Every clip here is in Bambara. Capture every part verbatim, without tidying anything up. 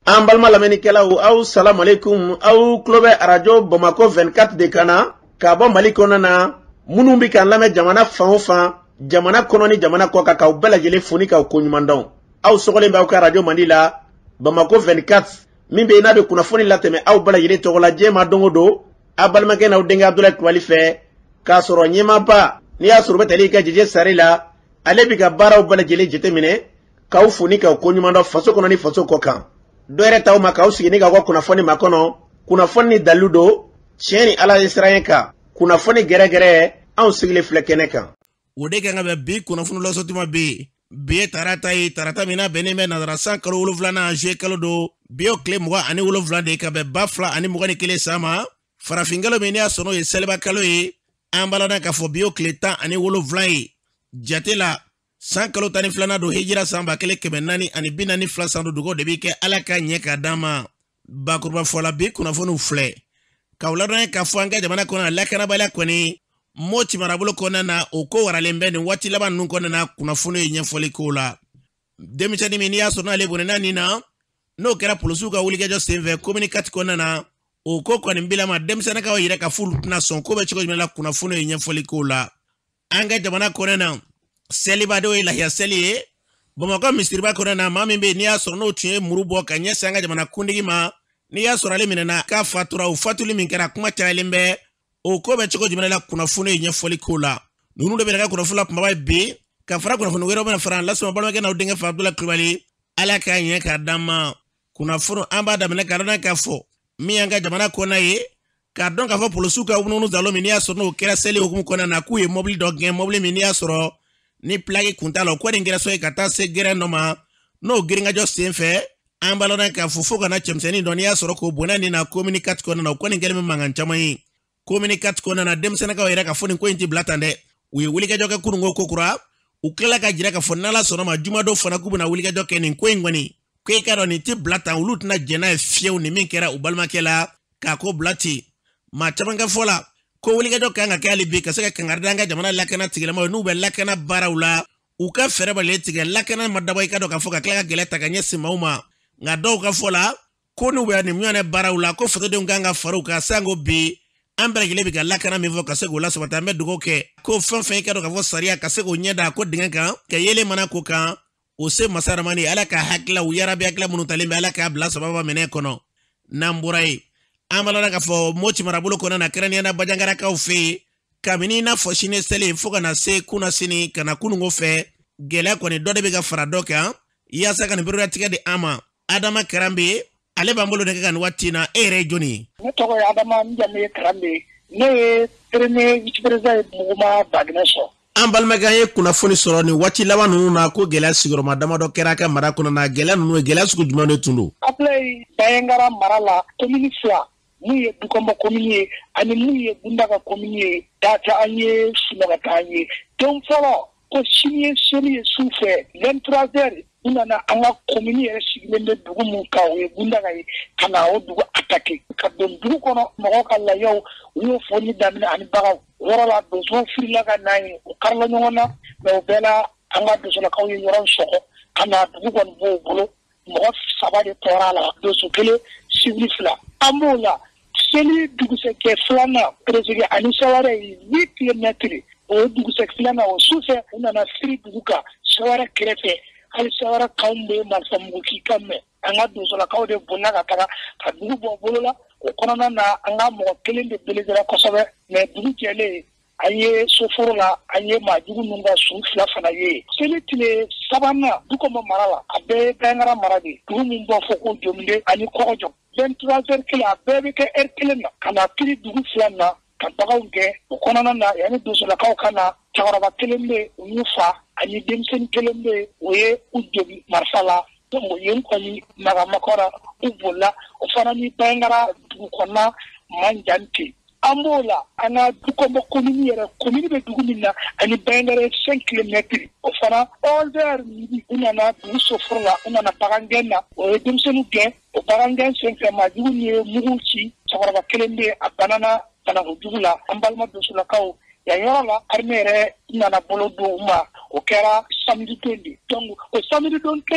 An balma lamɛnnikɛlaw aw salamu alaikum aw tulo bɛ arajo Bamako vingt-quatre de kan na ka bɔ Mali kɔnɔ na minnu bɛ kan lamɛn jamana fan o fan jamana kɔnɔ ni jamana kɔ kan k'aw bɛɛ lajɛlen fo ni k'aw ko ɲuman dɔn. Aw sɔgɔlen b'aw ka radio Mandi la Bamako vingt-quatre min bɛ n'a bɛ kunnafoni latɛmɛ aw bɛɛ lajɛlen tɔgɔ la diɲɛ ma don o don a balimakɛ n'aw denkɛ Abdulaye Kulibali fɛ k'a sɔrɔ ɲɛmaaba n'i y'a sɔrɔ o bɛ tali kɛ Jeje Sare la ale bɛ ka baaraw bɛɛ lajɛlen jateminɛ k'aw fo ni k'aw ko ɲuman dɔn faso kɔnɔ ni faso kɔ kan. Dɔ yɛrɛ t'aw ma k'aw sigi ni k'aw ka kunnafoni ma kɔnɔ kunnafoni ni dalilu don tiɲɛ ni Ala ye sira ye kan kunnafoni gɛrɛgɛrɛ anw sigilen filɛ kɛnɛ kan. O de kan ka bɛ bi kunnafoni lɔsɔtuma bɛ yen bi ye tarata ye tarata min na bɛnnen bɛ nazara san kalo wolonwula juillet kalo don bi y'o tile mugan ani wolonwula de ka bɛn ba fila ani mugan ni kelen san ma farafin kalo min n'i y'a sɔrɔ n'o ye seliba kalo ye an balana k'a fɔ bi y'o tile tan ani wolonwula ye jate la san kalo tan ni filanan don hijira san ba kelen kɛmɛ naani ani bi naani fila san dugu de bɛ kɛ ala ka ɲɛ k'a d'an ma bakuruba fɔla bi kunnafoniw filɛ k'aw ladɔn ye k'a fɔ an ka jamana kɔnɔ lakanabaliya kɔni Moti marabolo kɔnɔna na o ko waralen bɛ nin waati laban ninnu kɔnɔna na kunnafoni ye ɲɛfɔli ko la denmisɛnnin min n'i y'a sɔrɔ n'ale bɔnna nin na n'o kɛra polisiw ka wulikajɔ senfɛ komini kati kɔnɔna na o ko kɔni bilama denmisɛnninkaw yɛrɛ ka fulu tɛna sɔn ko bɛ cogo jumɛn la kunnafoni ye ɲɛfɔli ko la an ka jamana kɔnɔna na selibadenw ye lahiya seli ye Bamakɔ misiriba kɔnɔna na maa min bɛ n'i y'a sɔrɔ n'o tun ye muru bɔ ka ɲɛsin an ka jamana kuntigi ma n'i y'a sɔrɔ ale minɛna k'a fatura o fatuli min kɛra kuma cayalen bɛ o ko bɛ cogo jumɛn la kunnafoni ye ɲɛfɔli ko la ninnu de bɛ ka kunnafoni la kumaba bi ka fara kunnafoni wɛrɛw bɛna fara lasɔrɔ balimakɛ n'aw denkɛ fa Abdulaye Kulibali ala k'a ɲɛ k'a d'an ma kunnafoni an b'a daminɛ ka dɔn k'a fɔ min y'an ka jamana kɔnɔna ye k'a dɔn k'a fɔ polisiw ka munumunu dalo min n'i y'a sɔrɔ n'o kɛra seli hukumu kɔnɔna na k'u ye mobili dɔ gɛn mobili min n'i y'a sɔrɔ ni plaki kun t'a la o ko nin kɛra so ye ka taa se gɛrɛn dɔ ma n'o girinkajɔ sen fɛ an b'a dɔn k'a fɔ fo ka na cɛmisɛnnin dɔ n'i y'a sɔrɔ k'o bɔnna nin na komini kati kɔnɔna na o ko nin kɛlen bɛ mankan caman ye komini kati kɔnɔna na denmisɛnninkaw yɛrɛ ka fɔ nin ko in tɛ bila tan dɛ u ye wulikajɔ kɛ kunun ko kokura u tilala ka jira k'a fɔ n'ala sɔnna ma jumadon fana k'u bɛna wulikajɔ kɛ nin ko in kɔni ko e ka dɔn nin tɛ bila tan olu tɛna jɛn n'a ye fiyewu ni min kɛra u balimakɛ la k'a ko bila ten maa caman ka fɔ la ko wulikajɔ kan ka kɛ hali bi ka se ka kangari da an ka jamana lakana tigilamaw n'u bɛ lakana baaraw la u ka fɛɛrɛ bali tigɛ lakana ma dabɔ i ka dɔn k'a fɔ ka tila ka gɛlɛ ta ka ɲɛsin maaw ma nka dɔw ka fɔ la ko n'u bɛ nin ɲɔgɔnna baaraw la ko fasodenw kan ka fara u kan sanko bi an bɛɛ lajɛlen bɛ ka lakana min fɔ ka se k'o lasabati an bɛ dugawu kɛ ko fɛn fɛn i ka dɔn k'a fɔ sariya ka se k'o ɲɛ da ko dingɛ kan ka yelen mana ko kan o se masaramani ala ka hakila u yarabi hakila minnu talen bɛ ala k'a bila sababa minɛ kɔnɔ n'an bɔra yen an b'a la k'a fɔ Moti marabolo kɔnɔ na kɛrɛnkɛrɛnnenya bajangarakaw fɛ yen kabini i n'a fɔ sini seli fo ka na se kunna sini ka na kununko fɛ gɛlɛya kɔni dɔ de bɛ ka fara dɔ kan yaasa ka nin beredatigɛ di an ma Adama Karambe ale b'an bolo de kɛ ka nin waati in na e yɛrɛ ye jɔnni ye. Ne tɔgɔ ye Adama n jamu ye Karambe ne ye premier vice président ye Muguma Baginɛ sɔrɔ. An balimakɛ an ye kunnafoni sɔrɔ nin waati laban ninnu na ko gɛlɛya sigiyɔrɔma damadɔ kɛra a ka mara kɔnɔ na gɛlɛya ninnu ye gɛlɛya sugu jumɛn de tun don. Abulaye Bayangara mara la commune fila mun ye Dukɔnbɔ commune ye ani mun ye Bundaga commune ye Data an ye Sunɔgɔta an ye don fɔlɔ ko sini ye seli ye su fɛ vingt-trois heures u nana an ka commune yɛrɛ sigilen bɛ dugu mun kan o ye Bundaga ye ka na o dugu attaquer ka don dugu kɔnɔ mɔgɔw ka layaw u y'o fɔli daminɛ ani bagaw yɔrɔ la donsow firila ka n'a ye o karila ɲɔgɔn na mɛ o bɛɛ la an ka donsolakaw ye ɲɔgɔn sɔgɔ ka na dugu kɔni b'o bolo mɔgɔ saba de tɔɔrɔ la donso kelen sibiri fila an b'o la seli dugusɛjɛ filanan perezege ani sawara ye huit kilomètres o dugusɛ filanan o sufɛ u nana firi dugu kan sawara kɛrɛfɛ hali sawara kanw bɛ marifamugu k'i kan mɛn an ka donsolakaw de bonna ka taga ka dugu bɔ bolo la o kɔnɔna na an ka mɔgɔ kelen de belezera kosɛbɛ mɛ dugu jɛlen an ye soforo la an ye maajugu ninnu ka su fila fana ye seli tile sabanan Dukɔnbɔ mara la a bɛɛ ye Bayangara mara de dugu min b'a fɔ ko Jomide ani Kɔgɔjɔ vingt-trois heures kelen a bɛɛ bɛ kɛ heure kelen na ka na kiri dugu fila na ka bagaw gɛn o kɔnɔna na yanni donsolakaw ka na cɛkɔrɔba kelen bɛ u y'u fa ani denmisɛnnin kelen bɛ o ye u joli marifa la donc o ye n kɔni magamakɔra u bolila o fana ni Bayangara dugu kɔnɔna man jan ten an b'o la an ka Dukɔnbɔ commune yɛrɛ commune bɛ dugu min na ani Bayangara ye cinq kilomètres o fana onze heures midi u nana dugu soforo la u nana bagan gɛn na o ye denmisɛnninw gɛn o bagan gɛn senfɛ maajugu ye mugu ci cɛkɔrɔba kelen bɛ a banana banakojugu la an balima donsolakaw yan yɔrɔ la armée yɛrɛ nana bolo don u ma o kɛra samedi don de donc o samedi don kelen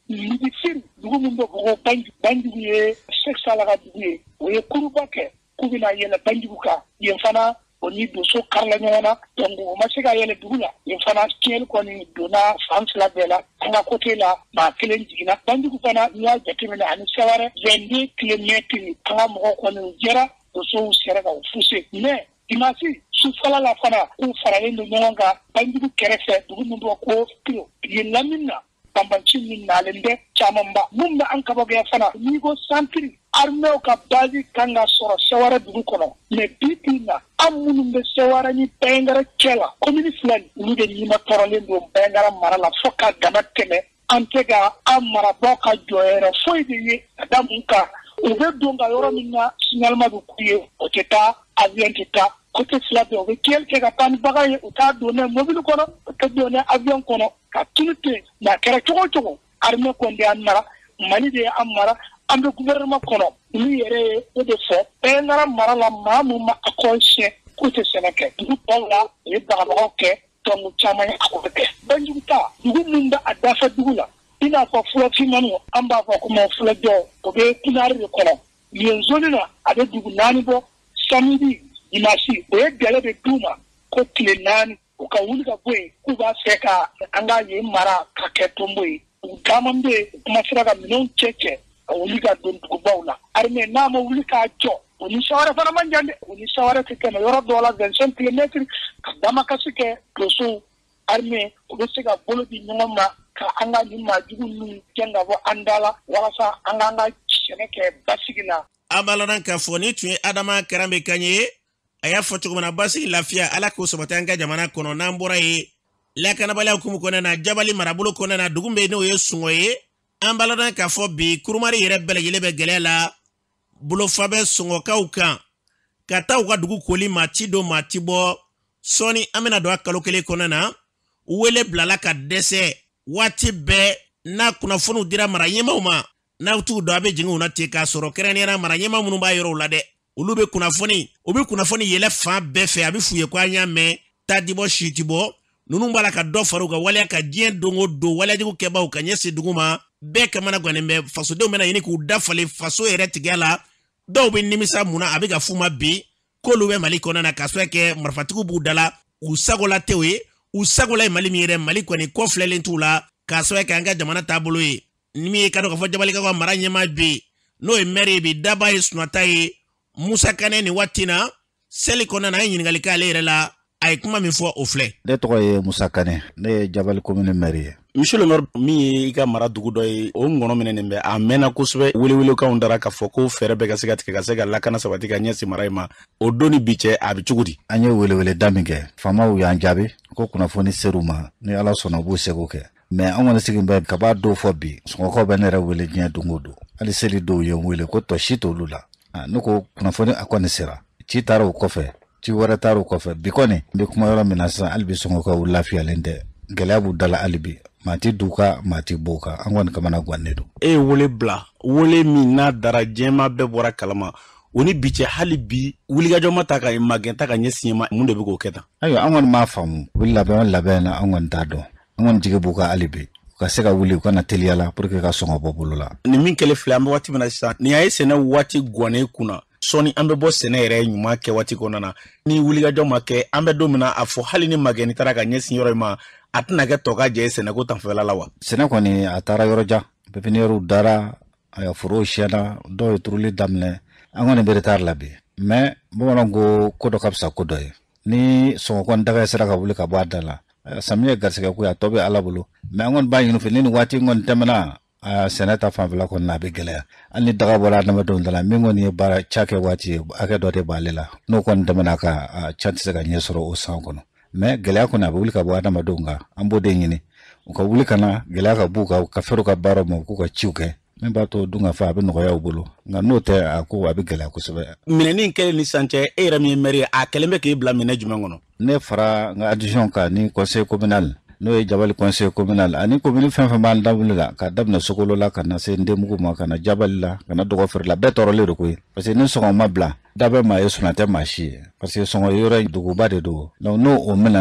libisiri dugu min bɛ bɔgɔ banjugu banjugu ye sexalaga dugu ye o ye kuruba kɛ k'u bɛna yɛlɛ banjugu kan yen fana o ni doso karila ɲɔgɔn na donc o ma se ka yɛlɛ dugu la yen fana tiɲɛli kɔni donna fan fila bɛɛ la an ka kote la maa kelen jiginna banjugu fana n'i y'a jateminɛ ani sawara vingt-deux kilomètres an ka mɔgɔw kɔni u jɛra dosow sera ka u fuse mais dimanche sufala la fana k'u faralen don ɲɔgɔn kan banjugu kɛrɛfɛ dugu min bɔ ko kilo yen lamini na banbanci min nalen bɛ camanba mun bɛ an kababɔya fana n'i ko santiri armɛw ka base kan ka sɔrɔ sewara dugu kɔnɔ mais bi bi na an minnu bɛ sewara ni bɛnkɛrɛ cɛ la komini fila olu de nima tɔrɔlen don bɛnkɛrɛ mara la fo ka dama tɛmɛ an tɛ ka an marabaaw ka jɔyɔrɔ foyi de ye ka da mun kan u bɛ don ka yɔrɔ min na signalement bɛ k'u ye o tɛ taa avion tɛ taa côté fila bɛɛ u bɛ kiyɛli kɛ ka taa ni bagan ye u t'a don n'a mobili kɔnɔ u tɛ don n'a avion kɔnɔ ka tunu ten mais a kɛra cogo o cogo armée kɔni de y'an mara Mali de y'an mara an bɛ gouvernement kɔnɔ olu yɛrɛ ye o de fɔ bɛnkɛra mara la maa min ma accord siɲɛ k'u tɛ sɛnɛ kɛ dugu tɔw la u ye bagabagaw kɛ tɔnku caman ye accord kɛ banjugu ta dugu min bɛ a dafa dugu la i n'a fɔ fulafinmani an b'a fɔ ko fulajɔ o bɛ kunari de kɔnɔ yen zone na a bɛ dugu naani bɔ samedi dimanche o ye gɛlɛ de d'u ma ko tile naani u ka wuli ka bɔ yen k'u b'a fɛ ka an ka yen mara ka kɛ tonbo ye u caman bɛ yen u kuma sera ka minɛnw cɛ cɛ ka wuli ka don dugubaw la armée n'a ma wuli k'a jɔ o ni sawara fana man jan dɛ o ni sawara tɛ tɛmɛ yɔrɔ dɔw la vingt-cinq kilomètres ka damakasi kɛ dosow armée u bɛ se ka bolo di ɲɔgɔn ma ka an ka nin maajugu ninnu gɛn ka bɔ an da la walasa an k'an ka sɛnɛ kɛ basigi la. A b'a lɔn k'a fɔ ni tun ye Adama Karambe kan ye a y'a fɔ cogo min na basigi lafiya ala k'o sabati an ka jamana kɔnɔ n'an bɔra ye lakanabaliya hukumu kɔnɔna na jabali marabolo kɔnɔna na dugu bɛ n'o ye sɔngɔ ye an b'a lɔn k'a fɔ bi kurumari yɛrɛ bɛɛ lajɛlen bɛ gɛlɛya la bolofa bɛ sɔngɔkaw kan ka taa u ka dugu koli maa ti don maa ti bɔ sɔɔni an bɛna don a kalo kelen kɔnɔna na wele bilala ka dɛsɛ waati bɛɛ n'a kunnafoniw dira mara ɲɛmaaw ma n'aw t'u dɔn a bɛ jigin u na ten k'a sɔrɔ kɛrɛnkɛrɛnnenya mara ɲɛmaa minnu b'a yɔrɔw la dɛ olu bɛ kunnafoni u bɛ kunnafoni yɛlɛ fan bɛɛ fɛ a bɛ f'u ye ko an y'a mɛn taa di bɔ si ti bɔ ninnu b'a la ka dɔ fara u ka waleya ka diɲɛ don o don waleyajugu kɛbaaw ka ɲɛsin dugu ma bɛɛ kamana gannen bɛ fasodenw bɛna ɲini k'u dafalen faso yɛrɛ tigɛ la dɔw bɛ nimisa mun na a bɛ ka f'u ma bi k'olu bɛ Mali kɔnɔna na k'a sɔrɔ kɛ marifatigiw b'u da la u sagola tɛ o ye u sagola ye Mali min yɛrɛ Mali kɔni kɔfilɛlen t'u la k'a sɔrɔ kɛ an ka jamana taabolo ye ni min ye ka dɔn k'a fɔ Jabalikaw ka mara ɲɛmaa bi n'o ye maire ye bi Daba ye Sunata ye Musa Kane ni waati na seli kɔnɔna na a ye ɲininkali k'ale yɛrɛ la a ye kuma min fɔ o filɛ. Ne tɔgɔ ye Musa Kane ne ye Jabali commune maire ye. Monsieur le maire min ye i ka mara dugu dɔ ye o ŋɔnɔ minɛnen bɛ a mɛnna kosɛbɛ welewelekanw dara k'a fɔ ko fɛɛrɛ bɛ ka se ka tigɛ ka se ka lakana sabati ka ɲɛsin mara in ma o don ni bi cɛ a bɛ cogo di. An ye weleweleda min kɛ faamaw y'an jaabi ko kunnafoni ser'u ma ni Ala sɔnna u b'u seko kɛ mais an kɔni sigin bɛ kaba dɔw fɔ bi sɔngɔkaw bɛ ne yɛrɛ wele diɲɛ don o don hali seli dɔw ye n wele ko tɔ si t'olu la ne ko kunnafoni a kɔni sera ci taara o kɔfɛ ci wɛrɛ taara o kɔfɛ bi kɔni n bɛ kuma yɔrɔ min na sisan hali bi sɔngɔkaw lafiyalen tɛ gɛlɛya b'u dala hali bi maa ti du ka maa ti b'o kan an kɔni kamana gannen don. E ye wele bila wele min n'a dara jɛma bɛɛ bɔra kalama o ni bi cɛ hali bi wulikajɔ ma ta ka magɛn ta ka ɲɛsin ma mun de bɛ k'o kɛ tan. Ayiwa an kɔni m'a faamu u labɛn labɛn na an kɔni t'a dɔn an kɔni jigi b'u kan hali bi u ka se ka wuli u kana teliya la pour que ka sɔngɔ bɔ bolo la. Ni min kɛlen filɛ an bɛ waati min na sisan nin y'a ye sɛnɛ waati gannen kunna sɔɔni an bɛ bɔ sɛnɛ yɛrɛ ɲuman kɛ waati kɔnɔna na ni wulikajɔ ma kɛ an bɛ don min na a fɔ hali ni magɛnni taara ka ɲɛsin yɔrɔ in ma a tɛna kɛ tɔ ka jɛ sɛnɛko tanfɛla la wa. Sɛnɛ kɔni a taara yɔrɔ jan pepiniɛriw dara a ya forow siyɛnna dɔw ye turuli daminɛ an kɔni bɛ retard la bi mais bamananw ko ko dɔ ka fisa ko dɔ ye ni sɔngɔ kɔni daga sera ka wuli ka bɔ a da la samiyɛ garisɛgɛ ko a tɔ bɛ Ala bolo mais an kɔni b'a ɲini fɛ ni nin waati kɔni tɛmɛna a sɛnɛ ta fanfɛla kɔni na a bɛ gɛlɛya hali ni daga bɔra adamadenw da la min kɔni ye baara cakɛ waati ye hakɛ dɔ de b'ale la n'o kɔni tɛmɛna ka a ca tɛ se ka ɲɛ sɔrɔ o san kɔnɔ mais gɛlɛya kɔni a bɛ wuli ka bɔ adamadenw kan an b'o de ɲini u ka wuli ka na gɛlɛya ka b'u kan ka fɛɛrɛw ka baaraw ma u k'u ka ciw kɛ min b'a to dun ka fa a bɛ nɔgɔya u bolo nka n'o tɛ a ko a bɛ gɛlɛya kosɛbɛ. Minɛni kɛlen ni sisan cɛ e yɛrɛ min ye maire ye a kɛlen bɛ k'e bila minɛ jumɛn kɔnɔ. Ne fara n ka addition kan ni conseil communal n'o ye Jabali conseil communal ani commune fɛn fɛn b'an dabili la ka daminɛ Sokolo la ka na se Ndemugu ma ka na Jabali la ka na Dɔgɔfere la bɛɛ tɔɔrɔlen de koyi parce que ni sɔngɔ ma bila da bɛɛ maa ye Sunatɛ maa si ye parce que sɔngɔ yɔrɔ duguba de don donc n'o o minɛna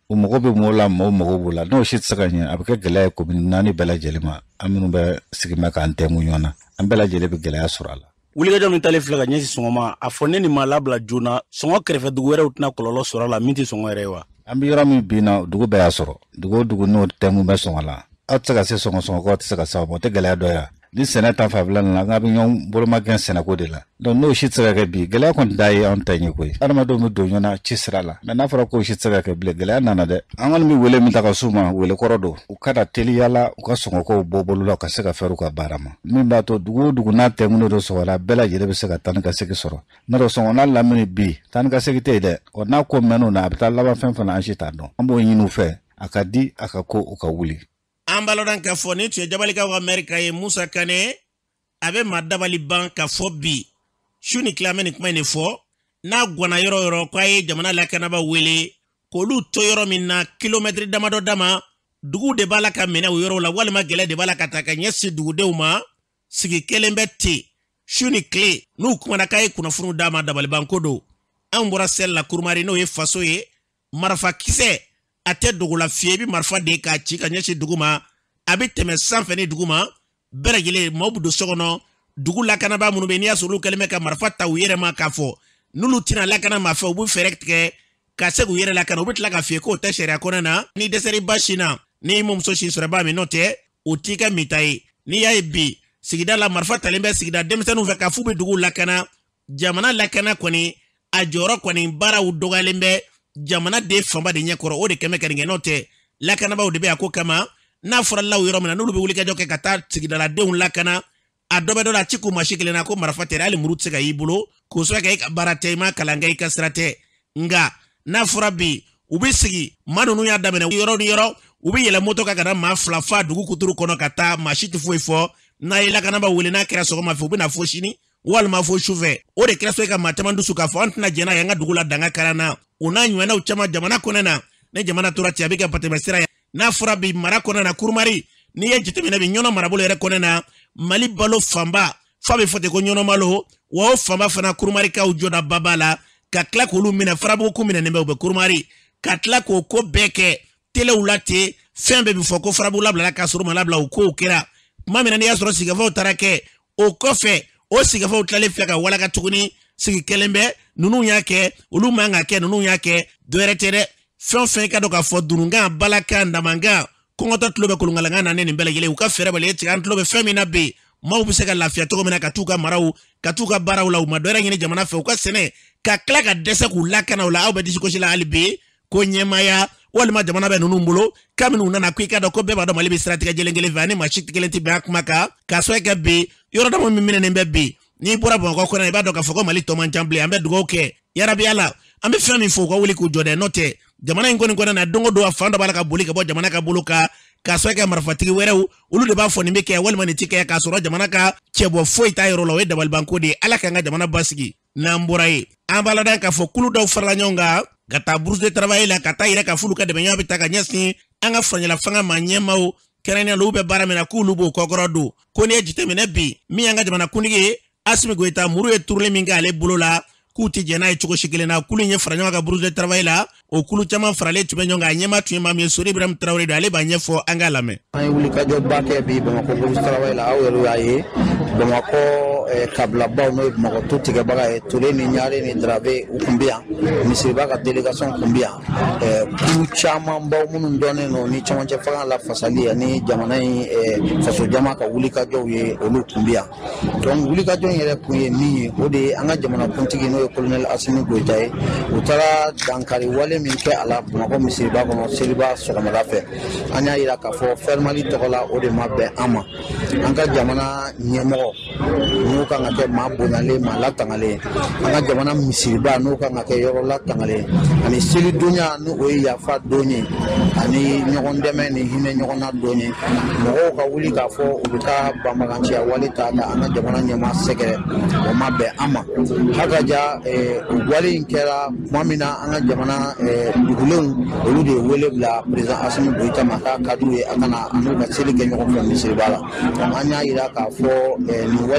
o mɔgɔ bɛ mɔgɔ la mɔgɔ mɔgɔ b'o la n'o si tɛ se ka ɲɛ a bɛ kɛ gɛlɛya ye commune naani bɛɛ lajɛlen ma an minnu bɛ sigi mɛ k'an tɛngu ɲɔgɔn na an bɛɛ lajɛlen bɛ gɛlɛya sɔrɔ a la. wulikajɔ min talen filɛ ka ɲɛsin sɔngɔ ma a fɔ ne ni maa labila joona sɔngɔ kɛrɛfɛ dugu wɛrɛw tɛna kɔlɔlɔ sɔrɔ a la min tɛ sɔngɔ yɛrɛ ye wa. an bɛ yɔrɔ min bin na dugu bɛɛ y'a sɔrɔ dugu o dugu n'o tɛngu bɛ sɔngɔ la aw tɛ se ka se sɔngɔ sɔngɔkɔrɔ tɛ se ka se o ma o tɛ gɛlɛya dɔ ye ni sɛnɛ ta fanfɛla nana an bɛ ɲɔgɔn bolomagɛn sɛnɛko de la donc n'o si tɛ se ka kɛ bi gɛlɛya kɔni da ye anw ta ɲɛ koyi adamadenw bɛ don ɲɔgɔn ci sira la mɛ n'a fɔra k'o si tɛ se ka kɛ bilen gɛlɛya nana dɛ an kɔni bɛ wele min ta ka s'u ma wele kɔrɔ don u ka na teliyala u ka sɔngɔkow bɔ bolo la ka se ka fɛɛrɛ u ka baara ma min b'a to dugu o dugu n'a tɛŋunen don sɔgɔ la bɛɛ lajɛlen bɛ se ka taa ni ka segin sɔrɔ n'a dɔn sɔngɔ n'a lamini bi taa ni ka segin tɛ yen dɛ wa n'a ko mɛnn'o na a bɛ taa laban fɛn fana an si t'a dɔn an b'o ɲini u fɛ a ka di a ka ko u ka wuli. an balodan k'a fɔ ni tun ye jabalikaw ka maire ka ye Musa Kane a bɛ maa dabali ban ka fɔ bi su ni tila an bɛ nin kuma in de fɔ n'a gwana yɔrɔ yɔrɔ k'a ye jamana lakanaba wele k'olu to yɔrɔ min na kilomɛtiri damadɔ dama dugu de b'a la ka minɛ o yɔrɔ la walima gɛlɛ de b'a la ka ta ka ɲɛsin dugudenw ma sigi kelen bɛ ten su ni tile n'u kumana k'a ye kunnafoniw d'a ma dabalibanko don an bɔra sel la kurumari n'o ye faso ye marifa kisɛ a tɛ dogo la fiye i bɛ marifa de k'a ci ka ɲɛsin dugu ma a bɛ tɛmɛ sanfɛ ni dugu ma bɛɛ lajɛlen maaw bɛ don so kɔnɔ dugu lakanabaa minnu bɛ yen n'i y'a sɔrɔ olu kɛlen bɛ ka marifa ta u yɛrɛ ma k'a fɔ n'olu tɛna lakana maa fɛ u bɛ fɛɛrɛ tigɛ ka se k'u yɛrɛ lakana u bɛ tila ka f'i ye k'o tɛ sariya kɔnɔ na ni dɛsɛr'i ba sin na n'i ma muso sin sɔrɔ b'a min n'o tɛ o t'i ka mita ye n'i y'a ye bi sigida la marifa talen bɛ sigida denmisɛnninw fɛ k'a f'u bɛ dugu lakana jamana lakana kɔni a jɔyɔrɔ kɔni baaraw dɔgɔyalen bɛ jamana de fanba de ɲɛkɔrɔ o de kɛmɛ ka nin kɛ n'o tɛ lakanabaaw de bɛ a ko kama n'a fɔra law yɔrɔ min na n'olu bɛ wulikajɔ kɛ ka taa sigidaladenw lakana a dɔ bɛ dɔ la a ci k'u masi kelen na ko marifa tɛ hali muru tɛ se ka y'i bolo k'o sɔrɔ ka i ka baara tɛ i ma kalan kɛ i ka sira tɛ nka n'a fɔra bi u bɛ sigi maa ninnu y'a daminɛ yɔrɔ ni yɔrɔ u bɛ yɛlɛ moto kan ka na maa fila fa dugu kuturu kɔnɔ ka taa maa si tɛ foyi fɔ n'a ye lakanabaa wele n'a kɛra sɔgɔma fɛ u bɛ na fo sini walima fo sufɛ o de kɛra so ka maa caman dusu k'a fɔ an tɛna jɛn n'a ye an ka dugu la danga kalan na o n'a ɲɔgɔnnaw caman jamana kɔnɔ na ne jamana tora ten a bɛ kɛ patɛmɛ sira ye n'a fɔra bi mara kɔnɔ na kurumari n'i ye jateminɛ bi ɲɔnɔ marabolo yɛrɛ kɔnɔ na mali balo fanba fa bɛ fɔ ten ko ɲɔnɔ malo wa o fanba fana kurumarikaw jɔdaba b'a la ka tila k'olu minɛ farabugu minɛnen bɛ u bɛ kurumari ka tila k'o ko bɛɛ kɛ telew la ten fɛn bɛɛ bɛ fɔ ko farabugu labilala k'a sɔrɔ ma labila o kow kɛra tuma min na n'i y'a sɔrɔ sigafaw taara kɛ o kɔfɛ o sigafaw tilalen filɛ ka walaka tuguni sigi kelen bɛ ninnu y'a kɛ olu man ka kɛ ninnu y'a kɛ dɔ wɛrɛ tɛ dɛ fɛn o fɛn ka dɔn k'a fɔ dununkan balakan damankan kɔngɔtɔ tulo bɛ kolonkalankan na ne nin bɛɛ lajɛlen u ka fɛɛrɛ bali tigɛ an tulo bɛ fɛn min na bi maaw bɛ se ka lafiya cogo min na ka t'u ka maraw ka t'u ka baaraw la u ma dɔ wɛrɛ ɲini jamana fɛ u ka sɛnɛ ka tila ka dɛsɛ k'u lakana o la aw bɛ disi gosi la hali bi ko ɲɛmaya walima jamana bɛ ninnu bolo kabini u nana ko i ka dɔn ko bɛɛ b'a dɔn mali bɛ siratigɛ jelen kelen fɛ ani maa si kelen tɛ bɛn a kuma kan k'a sɔrɔ kɛ bi yɔrɔ dama min minɛnen bɛ bi n'i bɔra bamakɔ kɔnɔ i b'a dɔn k'a fɔ ko mali tɔ man ca bilen an bɛ dugawu kɛ yarabi ala an bɛ fɛn min fɔ u ka wuli k'u jɔ dɛ n'o tɛ jamana in kɔni kɔnɔ na don o don a fan dɔ b'a la ka boli ka bɔ jamana ka bolo kan k'a sɔrɔ kɛ marifatigi wɛrɛw olu de b'a fɔ nin bɛ kɛ walima nin tɛ kɛ k'a sɔrɔ jamana ka cɛbɔ foyi t'a yɔrɔ la o ye dabalibanko de ye ala k'an ka jamana basigi n'an bɔra ye an b'a ladan k'a fɔ kulu dɔw farala ɲɔgɔn kan ka taa bourse de travail la ka taa yɛrɛ ka fulu ka dɛmɛɲɔgɔn bɛ taa ka ɲɛsin an ka fangala fanga ma ɲɛmaw kɛrɛnkɛrɛnnen olu bɛ baara min na k'olu b'o kɔkɔrɔ don ko n'i ye jateminɛ bi min y'an ka jamana kuntigi ye Asimi Goita muru ye turulen min kɛ ale bolo la k'u tɛ jɛn n'a ye cogo si kelen na kulu in ye fara ɲɔgɔn kan bourse de travail la o kulu caman faralen tun bɛ ɲɔgɔn kan a ɲɛma tun ye maa min ye Sori Ibrahim Traoré don ale b'a ɲɛfɔ an k'a lamɛn. An ye wulikajɔba kɛ bi Bamakɔ bourse de travail la aw yɛrɛ y'a ye Bamakɔ kabilabaw n'o ye Bamakɔ tu tigɛbaga ye Ture ni Ɲare ni Darabe u tun bɛ yan misiriba ka délégation tun bɛ yan kulu camanbaw minnu dɔnnen don ni camancɛ fanga la fasali ani jamana in faso jama ka wulikajɔw ye olu tun bɛ yan donc wulikajɔ in yɛrɛ kun ye min ye o de ye an ka jamana kuntigi n'o ye colonel Asimi Goita ye u taara dankari wale min kɛ a la Bamakɔ misiriba kɔnɔ seliba sɔgɔmada fɛ an y'a jira k'a fɔ Fermali tɔgɔ la o de ma bɛn an ma an ka jamana ɲɛmɔgɔ n'o kan ka kɛ maa bonyalen maa latangalen an ka jamana misiriba n'o kan ka kɛ yɔrɔ latangalen ani selidonya ni o ye yafa don ye ani ɲɔgɔn dɛmɛ ni hinɛ ɲɔgɔn na don ye mɔgɔw ka wuli k'a fɔ u bɛ taa banbaganciya wale ta ka an ka jamana ɲɛmaa sɛgɛrɛ o ma bɛn an ma hakaja wale in kɛra tuma min na an ka jamana dugulenw olu de ye wele bila président Asimi Goita ma k'a ka d'u ye a kana an n'u ka seli kɛ ɲɔgɔn fɛ misiriba la an y'a jira k'a fɔ nin waleya cɛjugu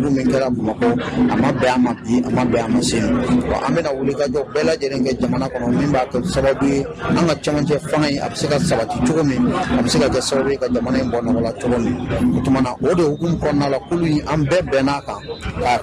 dugu min kɛra Bamakɔ a ma bɛn a ma bi a ma bɛn a ma sini wa an bɛna wuli ka jɔ bɛɛ lajɛlen kɛ jamana kɔnɔ min b'a kɛ sababu ye an ka cɛmancɛ fanga in a bɛ se ka sabati cogo min a bɛ se ka kɛ sababu ye ka jamana in bɔ nɔgɔ la cogo min o tuma na o de hukumu kɔnɔna la kulu in an bɛɛ bɛnn'a kan k'a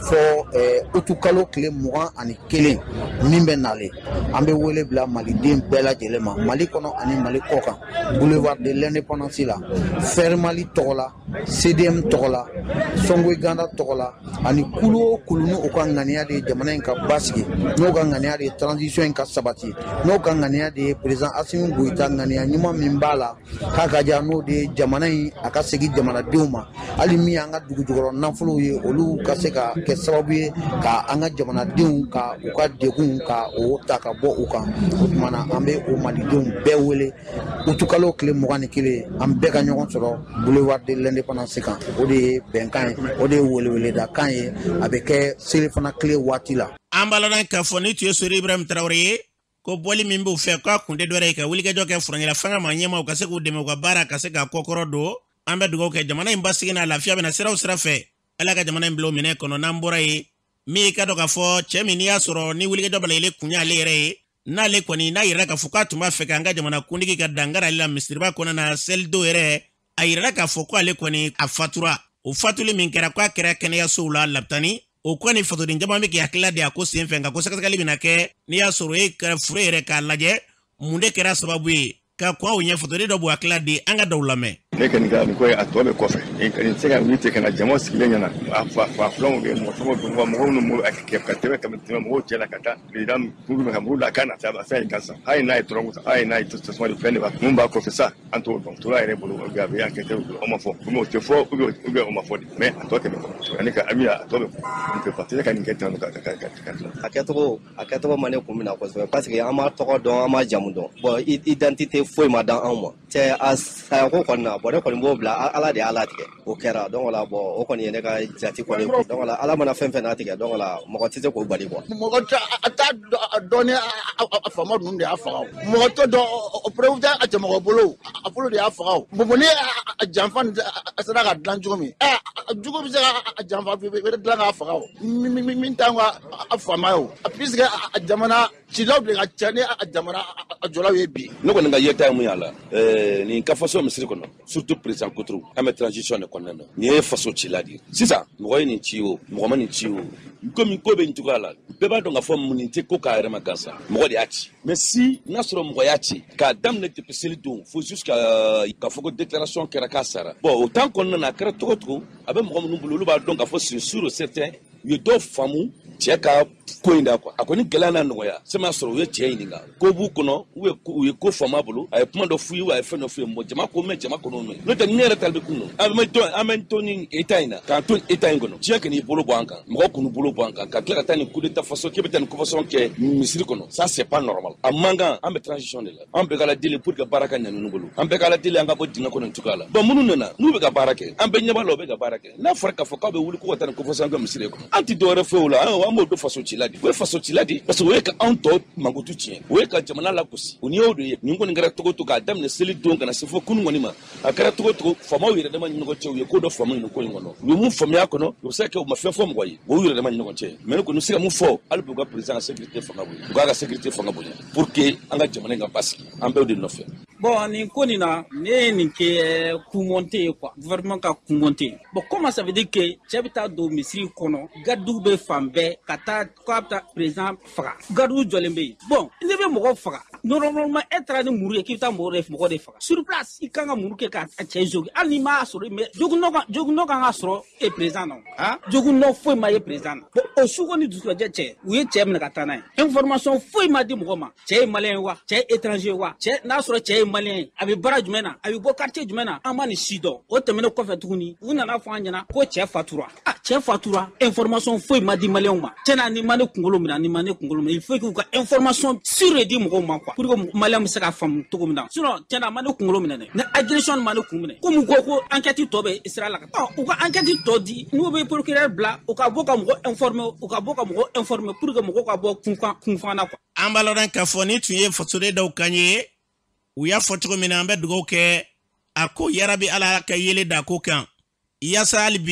fɔ utu kalo tile mugan ani kelen min bɛ nalen an bɛ wele bila maliden bɛɛ lajɛlen ma Mali kɔnɔ ani Mali kɔ kan boulevard de l'indépendance la Fer Mali tɔgɔ la C D M tɔgɔ la Songoyi Ganda tɔgɔ la ani kulu o kulu n'o ka ŋaniya de ye jamana in ka basigi n'o ka ŋaniya de ye transition in ka sabati n'o ka ŋaniya de ye président Assimi Goïta ŋaniya ɲuman min b'a la k'a ka diya n'o de ye jamana in a ka segin jamanadenw ma hali min y'an ka dugu jukɔrɔ nafolow ye olu ka se ka kɛ sababu ye ka an ka jamanadenw ka u ka degun ka o ta ka bɔ u kan o tuma na an bɛ o malidenw bɛɛ wele utukalo tile mugan ni kelen an bɛɛ ka ɲɔgɔn sɔrɔ boulevard de l'indépendance kan o de ye bɛnkan ye o de ye weleweleda kan ye a bɛ kɛ selifana tile waati la. An baladan k'a fɔ ni tun ye Sori Ibrahim Traoré ye ko bɔli min b'u fɛ k'a kun tɛ dɔ wɛrɛ ye ka wulikajɔ kɛ furancɛla fanga ma ɲɛmaaw ka se k'u dɛmɛ u ka baara ka se ka kɔkɔrɔ don an bɛ dugawu kɛ jamana in basigi n'a lafiya bɛna sira o sira fɛ Ala ka jamana in bila o minɛ kɔnɔ n'an bɔra ye min ka dɔn k'a fɔ cɛ min n'i y'a sɔrɔ ni wulikajɔ balayɛlɛ kun y'ale yɛrɛ ye n'ale kɔni n'a yɛrɛ k'a fɔ k'a tun b'a fɛ k'an ka jamana kuntigi ka dankari ale la misiriba kɔnɔ na selido yɛrɛ a yɛrɛ k'a fɔ ko ale kɔni a fatura o fatuli min kɛra k'a kɛra kɛnɛyasow la Laptani o kɔni fasoden caman bɛ k'i hakilila de a ko sen fɛ nka ko sɛgɛsɛgɛli bɛna kɛ n'i y'a sɔrɔ e ka fure yɛrɛ k'a lajɛ mun de kɛra sababu ye ka kɔn o ɲɛ fasoden dɔ b'o hakilila de an ka daw lamɛn. Ne kɔni ka nin ko ye a tɔ bɛ kɔfɛ n tɛ se ka min tɛ ka na jama sigilen ɲɛna a fa fa filanw bɛ mɔgɔ caman dun mɔgɔw n'u a kɛ ka tɛmɛ ka tɛmɛ mɔgɔw cɛ la ka taa président minnu ka muru la ka na a fɛn in kan sa hali n'a ye tɔrɔngu sa hali n'a ye tasuma de fɛn de b'a mun b'a kɔfɛ sa an t'o dɔn tora yɛrɛ bolo a bɛ yan kɛ o ma fɔ o tɛ fɔ ou bien o ma fɔ de mais a tɔ tɛmɛ kɔnɔ ne ka ami a tɔ bɛ n tɛ fɔ ka nin kɛ tan ka ka ka a kɛcogo a kɛcogo ma ne kun minna kosɛbɛ parce que an m'a tɔgɔ dɔn an m'a jamu dɔn bon identité foyi ma dan anw ma cɛ a sayako kɔni na bon ne kɔni b'o bila Ala de Ala tigɛ o kɛra donc la bon o kɔni ye ne ka jati kɔni donc la Ala mana fɛn fɛn na tigɛ donc la mɔgɔ tɛ se k'o bali quoi mɔgɔ t'a dɔn a faama ninnu de y'a faga mɔgɔ tɛ dɔn o preuve tɛ a cɛmɔgɔ bolo a bolo de y'a faga bon ni a janfa sera ka dilan cogo min ɛ jugu bɛ se ka janfa bɛ dilan k'a faga min t'an ka a faama ye o puisque a jamana cilaw de ka ca ni a jamana a jɔlaw ye bi. Ne kɔni ka yeta ye mun y'a la nin ka faso misiri kɔnɔ surtout président Koturu an bɛ transition de kɔnɔna na nin ye faso cila de ye sisan mɔgɔ ye nin ci o mɔgɔ ma nin ci o komi ko bɛ nin cogoya la bɛɛ b'a dɔn k'a fɔ mun nin tɛ ko k'a yɛrɛ ma gansan mɔgɔ de y'a ci mais si n'a sɔrɔ mɔgɔ y'a ci k'a daminɛ depuis seli don fo jusqu'à k'a fɔ ko déclaration kɛra k'a sara bon o temps kɔnɔna na a kɛra cogo cogo a bɛ mɔgɔ minnu bolo olu b'a dɔn k'a fɔ c'est sûr et certain u ye dɔw faamu cɛ ka ko in da quoi a kɔni gɛlɛya n'a nɔgɔya sɛmɛ y'a sɔrɔ u ye cɛ ɲininka ko b'u kɔnɔ u ye ko faama bolo a ye kuma dɔ f'u ye wa a ye fɛn dɔ f'u ye mɔgɔ jama ko mɛn jama kɔnɔ mɛn n'o tɛ ne yɛrɛ tali bɛ kun an bɛ to an bɛ to ni état in na k'an to état in kɔnɔ diɲɛ kɔni bolo bɔ an kan mɔgɔ kɔni bolo bɔ an kan ka tila ka taa nin coup d'état façon k'e bɛ taa nin convention kɛ misiri kɔnɔ ça c'est pas normal a man kan an bɛ transition de la an bɛɛ ka la deli pour que baara ka ɲɛ ninnu bolo an bɛɛ ka la deli an ka bɔ dingɛ kɔnɔ nin cogoya la bon minnu nana n'u bɛ ka baara kɛ an bɛɛ ɲɛ b'a la u bɛ ka baara kɛ n'a fɔra k'a fɔ k'a bɛ wuli ko ka taa nin convention kɛ misiri kɔnɔ an tɛ dɔwɛrɛ fɛ o la an b'o don faso ci la de o ye faso ci la de parce que o ye ka anw tɔ mankutu tiɲɛ o ye ka jamana lagosi o ni y'o de ye nin kɔni kɛra cogo to k'a daminɛ seli don ka na se fo kunun kɔni ma a kɛra cogo cogo faamaw yɛrɛ dama ni ɲɔgɔn cɛ u ye ko dɔ faamu nin ko in kɔnɔ u ye mun faamuya kɔnɔ u bɛ se ka kɛ u ma fɛn fɔ mɔgɔ ye o y'u yɛrɛ dama ni ɲɔgɔn cɛ mais ne kɔni se ka mun fɔ hali bi u ka président ka sécurité fanga bonya u k'a ka sécurité fanga bonya pour que an ka jamana in ka basigi an bɛɛ de nɔfɛ. Bon nin ko nin na ne ye nin kɛ kumonte ye quoi gouvernement ka kumonte bon comment ça veut dire que cɛ bɛ taa don misiri kɔnɔ gardiw bɛ fan bɛɛ ka taa k'a bɛ taa président faga gardiw jɔlen bɛ yen bon ne bɛ mɔgɔ faga normalement e taara ni muru ye k'i bɛ taa mɔgɔ de mɔgɔ de faga sur place i kan ka muru kɛ k'a cɛ jogi hali ni m'a sɔrɔ mais jogunɔ kan jogunɔ kan ka sɔrɔ e président na han jogunɔ foyi ma ye président na bon o suko ni dusukajɛ cɛ u ye cɛ minɛ ka taa n'a ye information foyi ma di mɔgɔ ma cɛ ye malien ye wa cɛ ye étranger wa cɛ n'a sɔrɔ cɛ ye malien ye a bɛ baara jumɛn na a bɛ bɔ quartier jumɛn na an ma nin si dɔn o tɛmɛnen kɔfɛ tuguni u nana fɔ an ɲɛna ko cɛ fatura ah cɛ fatura information foyi ma di malien ma tiɲɛna ni ma ne kunkolo minɛ ni ma ne kunkolo minɛ il faut k'u ka information sûre de di mɔgɔw ma quoi pour que malien bɛ se ka faamu cogo min na sinon tiɲɛna a ma ne kunkolo minɛ dɛ ni agression ma ne kun minɛ komi ko ko enquête tɔ bɛ sira la ka taa u ka enquête tɔ di n'u bɛ procureur bila u ka bɔ ka mɔgɔ informer u ka bɔ ka mɔgɔ informer pour que mɔgɔw ka bɔ kunfan kunfan na quoi. An b'a lɔn k'a fɔ ni tun ye fasoden dɔw kan ye u y'a fɔ cogo min na an bɛ dugawu kɛ a ko yarabi ala ka yele da ko kan yaasa hali bi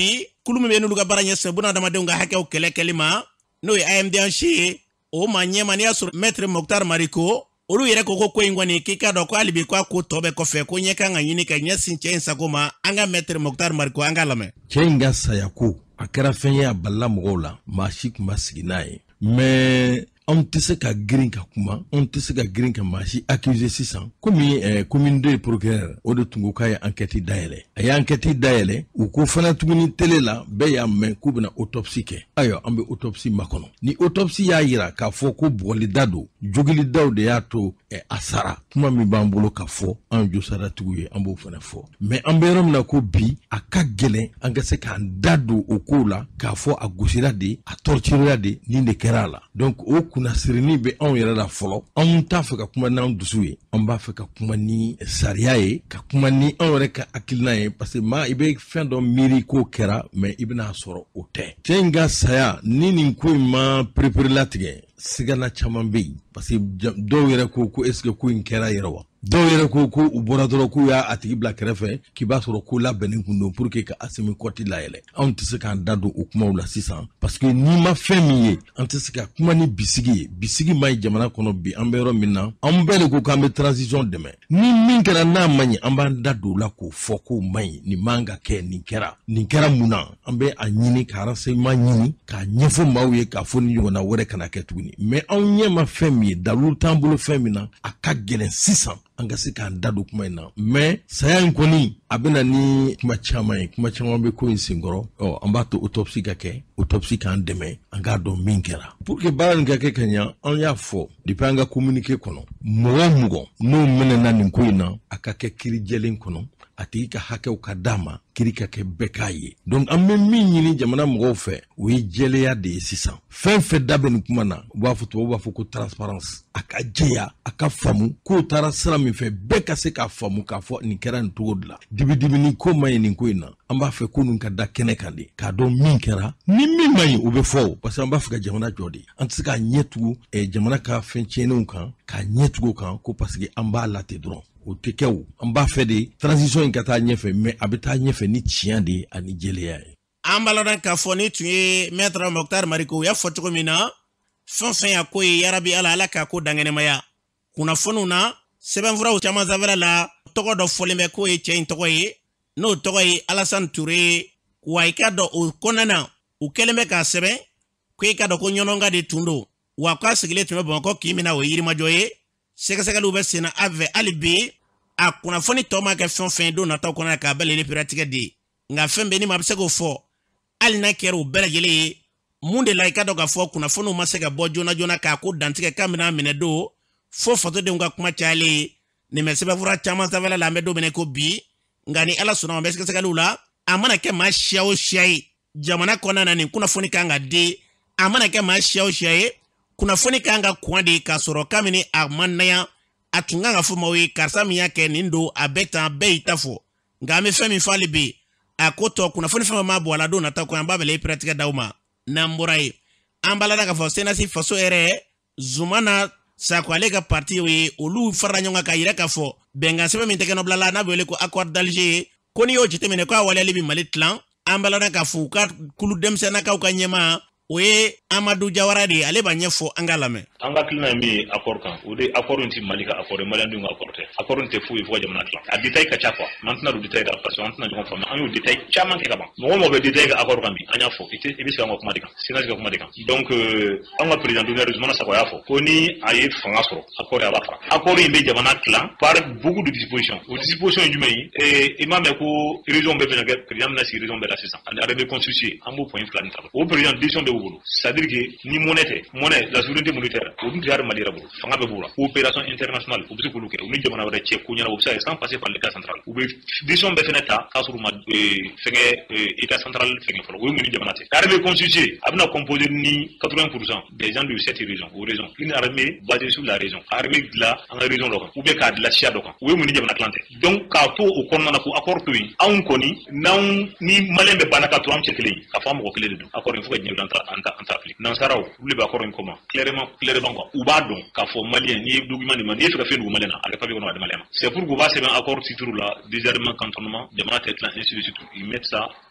kulu min bɛ n'olu ka baara ɲɛsin buna adamadenw ka hakɛw kɛlɛ kɛli ma n'o ye A M D H ye o ma ɲɛma n'i y'a sɔrɔ maître Mokhtar Mariko olu yɛrɛ ko ko ko in kɔni k'i ka dɔn ko hali bi ko a ko tɔ bɛ kɔfɛ ko ɲɛ kan ka ɲini ka ɲɛsin cɛ in sago ma an ka maître Mokhtar Mariko an ka lamɛn. Cɛ in ka saya ko a kɛra fɛn ye a balila mɔgɔw la maa si tun ma sigi n'a ye mais anw tɛ se ka girin ka kuma anw tɛ se ka girin ka maa si accuser sisan komi eh, commune deux procureur o de tun ko k'a ye enquête dayɛlɛ a ye enquête dayɛlɛ u ko fana tuguni télé la bɛɛ y'a mɛn k'u bɛna autopsie kɛ ayiwa an bɛ autopsie makɔnɔ ni autopsie y'a yira k'a fɔ ko bugɔlida don jogilidaw de y'a to eh, a sara kuma min b'an bolo ka fɔ an josaratigiw ye an b'o fana fɔ mais an bɛ yɔrɔ min na ko bi a ka gɛlɛn an ka se k'an da don o kow la k'a fɔ a gosira de a torturera de nin de kɛra a la donc o kunnasirini bɛ anw yɛrɛ la fɔlɔ anw t'a fɛ ka kuma n'an dusu ye an b'a fɛ ka kuma ni sariya ye ka kuma ni anw yɛrɛ ka hakilina ye parce que maa i bɛ fɛn dɔ miiri k'o kɛra mais i bɛna sɔrɔ o tɛ cɛ in ka saya ni nin ko in ma perepere latigɛ sigana caman bɛ yen parce que dɔw yɛrɛ ko ko est ce que ko in kɛra yɛrɛ wa dɔw yɛrɛ ko ko u bɔra dɔrɔn k'u y'a a tigi bila kɛrɛfɛ k'i b'a sɔrɔ ko labɛnnen kun don pour que ka Asimi Kɔti layɛlɛ anw tɛ se k'an da don o kumaw la sisan parce que n'i ma fɛn min ye an tɛ se ka kuma ni bisigi ye bisigi ma ɲi jamana kɔnɔ bi an bɛ yɔrɔ min na an bɛɛ de ko k'an bɛ transition dɛmɛ ni min kɛra n'a ma ɲi an b'an da don o la k'o fɔ k'o ma ɲi nin man ka kɛ nin kɛra nin kɛra mun na an bɛ a ɲini ka renseignement ɲini k'a ɲɛfɔ maaw ye k'a fɔ ni ɲɔgɔnna wɛrɛ kana kɛ tuguni mais anw ɲɛ ma fɛn min ye dalilu t'an bolo fɛn min na a ka gɛlɛn sisan an ka se k'an da don kuma in na mais saya in kɔni a bɛna ni kuma caman ye kuma caman bɛ ko in senkɔrɔ ɔ an b'a to autopsie ka kɛ autopsie k'an dɛmɛ an k'a dɔn min kɛra pour que baara nin ka kɛ ka ɲa an y'a fɔ depuis an ka communiqué kɔnɔ mɔgɔ o mɔgɔ n'o mɛnɛna nin ko in na a ka kɛ kiiri jɛlen kɔnɔ a tigi ka hakɛw ka d'a ma kiiri ka kɛ bɛɛ k'a ye donc an bɛ min ɲini jamana mɔgɔw fɛ o ye jɛlenya de ye sisan fɛn fɛn da bɛ nin kuma na u b'a fɔ tubabu b'a fɔ ko transparence a ka jɛya a ka faamu k'o taara sira min fɛ bɛɛ ka se k'a faamu k'a fɔ nin kɛra nin cogo de la dibidibi ni ko ma ɲi nin ko in na an b'a fɛ ko nin ka da kɛnɛ kan de k'a dɔn min kɛra ni min ma ɲi o bɛ fɔ o parce que an b'a fɛ ka jamana jɔ de an tɛ se k'a ɲɛ tugu eh, jamana ka fɛn tiɲɛnenw kan k'a ɲɛ tugu o kan ko parce que an b'a la ten dɔrɔn o tɛ kɛ o an b'a fɛ de transition in ka taa ɲɛfɛ mais a bɛ taa ɲɛfɛ ni tiɲɛ de ye ani jɛlenya ye an b'a lɔn k'a fɔ ni tun ye maître Mokhtar Mariko u y'a fɔ cogo min na fɛn fɛn y'a ko ye yarabi ala ala k'a ko dankɛnɛmaya kunnafoniw na sɛbɛnfuraw caman sanfɛla la tɔgɔ dɔ fɔlen bɛ k'o ye cɛ in tɔgɔ ye n'o tɔgɔ ye Alassane Touré wa i ka dɔn o kɔnɔna na u kɛlen bɛ k'a sɛbɛn ko i ka dɔn ko ɲɔnɔnka de tun don wa k'a sigilen tun bɛ Bamakɔ k'i mina o ye Yirimajɔ ye sɛgɛsɛgɛliw bɛ sen na a fɛ hali bi a kunnafoni tɔ ma kɛ fɛn fɛn don nataw kɔnɔ k'a bɛɛ lele piratigɛ de nka fɛn bɛɛ ni ma bɛ se k'o fɔ hali n'a kɛra o bɛɛ lajɛlen ye mun de la i ka dɔn k'a fɔ kunnafoniw ma se ka bɔ joona joona k'a ko dantigɛ k'a bɛna minɛ don fo fatodenw ka kuma cayalen ye nin bɛ sɛbɛnfura caman sanfɛla la an bɛ don minɛ ko bi nka ni ala sɔnna an bɛ sɛgɛsɛgɛliw la a mana kɛ maa siya o siya ye jamana kɔnɔna na nin kunnafoni kan ka di a mana kɛ maa siya o siya ye kunnafoni kan ka kɔn de k'a sɔrɔ kabini a ma naya a tun kan ka fɔ maaw ye karisa min y'a kɛ nin don a bɛɛ tan bɛɛ y'i ta fɔ nka an bɛ fɛn min fɔ hali bi a ko tɔ kunnafoni fɛn ma bɔ a la don nataw kɔnɔ an b'a bɛlɛ piratigɛ d'aw ma n'an bɔra ye an b'a la k'a fɔ senasi faso yɛrɛ Zumana Sako ale ka parti ye olu farala ɲɔgɔn kan k'a yira k'a fɔ bɛnkan sɛbɛn min tɛgɛnɔbila la n'a bɛ wele ko accord d'Alger ko n'i y'o jateminɛ k'a waleyali bɛ Mali tilan an b'a la k'a fɔ u ka kulu denmisɛnnakaw ka ɲɛmaa o ye Amadou Jawara de ale b'a ɲɛfɔ an ka lamɛn an ka kilina min accord kan o de accord in ti Mali ka accord maliyɛndenw ka accord tɛ accord in tɛ foyi fo jamana tilan a détail ka ca quoi man tɛna don détail kan parce que an tɛna ɲɔgɔn faamu an y'o détail caman kɛ ka ban mɔgɔ mɔgɔ bɛ détail ka accord kan bi an y'a fɔ i tɛ i bɛ se an ka kuma de kan Sénat ka kuma de kan donc an ka président d'honneur Zumana Sako y'a fɔ ko ni a ye fanga sɔrɔ accord a b'a fara accord in bɛ jamana tilan par beaucoup de dispositions o disposition ye jumɛn ye i m'a mɛn ko région bɛɛ bɛna kɛ président bɛna sigi région bɛɛ la sisan ani arrêté constitué an b'o point fila nin ta o président décision bɛ bolo c'est-à-dire que ni monnaie tɛ monnaie la souveraineté monétaire o dun tɛ hali Mali yɛrɛ bolo fanga bɛ b'o la coopération internationale u bɛ se k'olu kɛ u ni jamana wɛrɛ cɛ ko ɲɛna u bɛ se ka sans passer par l'état central u bɛ décision bɛɛ fɛnɛ ta k'a sɔrɔ u ma fɛngɛ état central fɛngɛ fɔlɔ o ye mun ni jamana tɛ armée constituée a bɛna composer ni quatre-vingts pour cent des gens de cette région o région une armée basée sur la région armée dilan an ka région dɔ kan ou bien k'a dilan siya dɔ kan o ye mun ni jamana tilan tɛ donc k'a to o kɔnɔna na ko accord to yen anw kɔni n'anw ni maliyɛn bɛɛ banna ka to an cɛ kelen ye k'a fɔ an mɔgɔ kelen de don accord in fo ka ɲɛ an ta an ta an ta applique nansaraw olu de bɛ accord in kɔma clairement clairement quoi u b'a dɔn k'a fɔ maliyɛn n'i ye document di ma n'i ye fɛ ka fɛn dugu maliyɛn na a kɛ papier kɔnɔ a di maliyɛn ma c'est pour que u b'a sɛbɛn accord titre la désarmement cantonnement jamana tɛ tilan ainsi de suite ils mettent ça